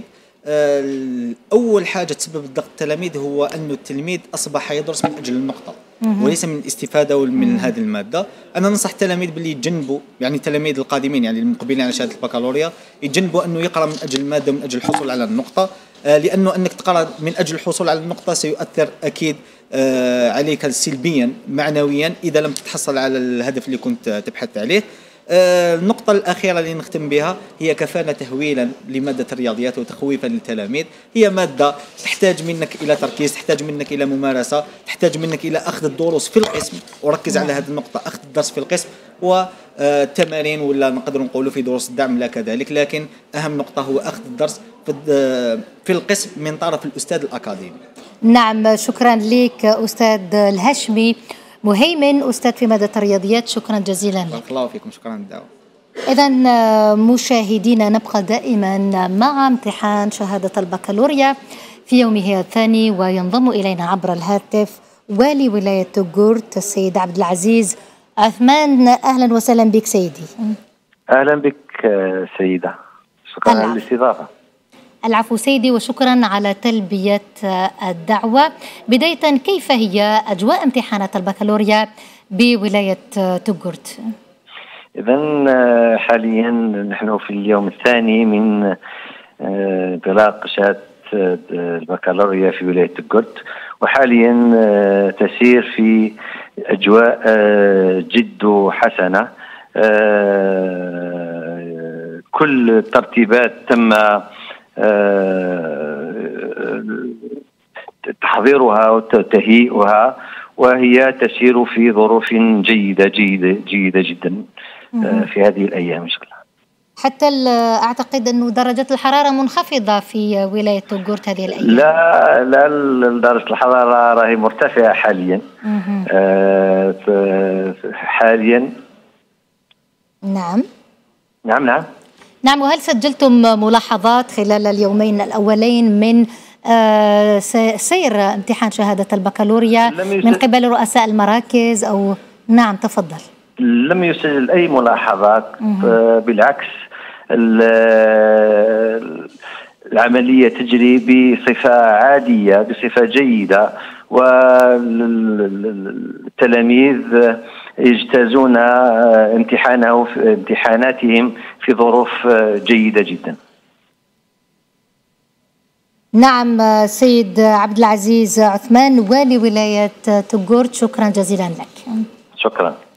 أول حاجة تسبب الضغط التلاميذ هو أن التلميذ أصبح يدرس من أجل النقطة وليس من الاستفادة من هذه المادة. أنا ننصح التلاميذ باللي يتجنبوا، يعني التلاميذ القادمين يعني المقبلين على شهادة البكالوريا، يتجنبوا أنه يقرأ من أجل المادة ومن أجل الحصول على النقطة، لأنه أنك تقرأ من أجل الحصول على النقطة سيؤثر أكيد عليك سلبيا معنويا إذا لم تتحصل على الهدف اللي كنت تبحث عليه. النقطة الأخيرة اللي نختم بها هي كفانا تهويلا لمادة الرياضيات وتخويفا للتلاميذ. هي مادة تحتاج منك إلى تركيز، تحتاج منك إلى ممارسة، تحتاج منك إلى أخذ الدروس في القسم، وركز على هذه النقطة، أخذ الدرس في القسم والتمارين، ولا نقدر نقوله في دروس الدعم لا كذلك، لكن أهم نقطة هو أخذ الدرس في القسم من طرف الأستاذ الأكاديمي. نعم، شكرا لك أستاذ الهاشمي مهيمن أستاذ في مادة الرياضيات، شكرا جزيلا لك. بارك الله فيكم، شكرا للدعوة. إذا مشاهدينا نبقى دائما مع امتحان شهادة البكالوريا في يومه الثاني، وينضم إلينا عبر الهاتف والي ولاية توغورت السيد عبد العزيز عثمان. أهلا وسهلا بك سيدي. أهلا بك سيدة، شكرا على الاستضافة. العفو سيدي، وشكرا على تلبية الدعوة. بداية، كيف هي أجواء امتحانات البكالوريا بولاية توغورت؟ إذن حاليا نحن في اليوم الثاني من انطلاق شهادة البكالوريا في ولاية توغورت، وحاليا تسير في أجواء جد حسنة. كل الترتيبات تم تحضيرها وتهيئها، وهي تسير في ظروف جيدة جدا في هذه الأيام إن شاء الله. حتى أعتقد أنه درجة الحرارة منخفضة في ولاية توغورت هذه الأيام. لا درجة الحرارة راهي مرتفعة حاليا. حاليا نعم. وهل سجلتم ملاحظات خلال اليومين الأولين من سير امتحان شهادة البكالوريا من قبل رؤساء المراكز أو؟ نعم تفضل. لم يسجل أي ملاحظات، بالعكس العملية تجري بصفة عادية، بصفة جيدة، والتلاميذ يجتازون امتحاناتهم في ظروف جيدة جدا. نعم سيد عبد العزيز عثمان والي ولاية توغورت، شكرا جزيلا لك. شكرا.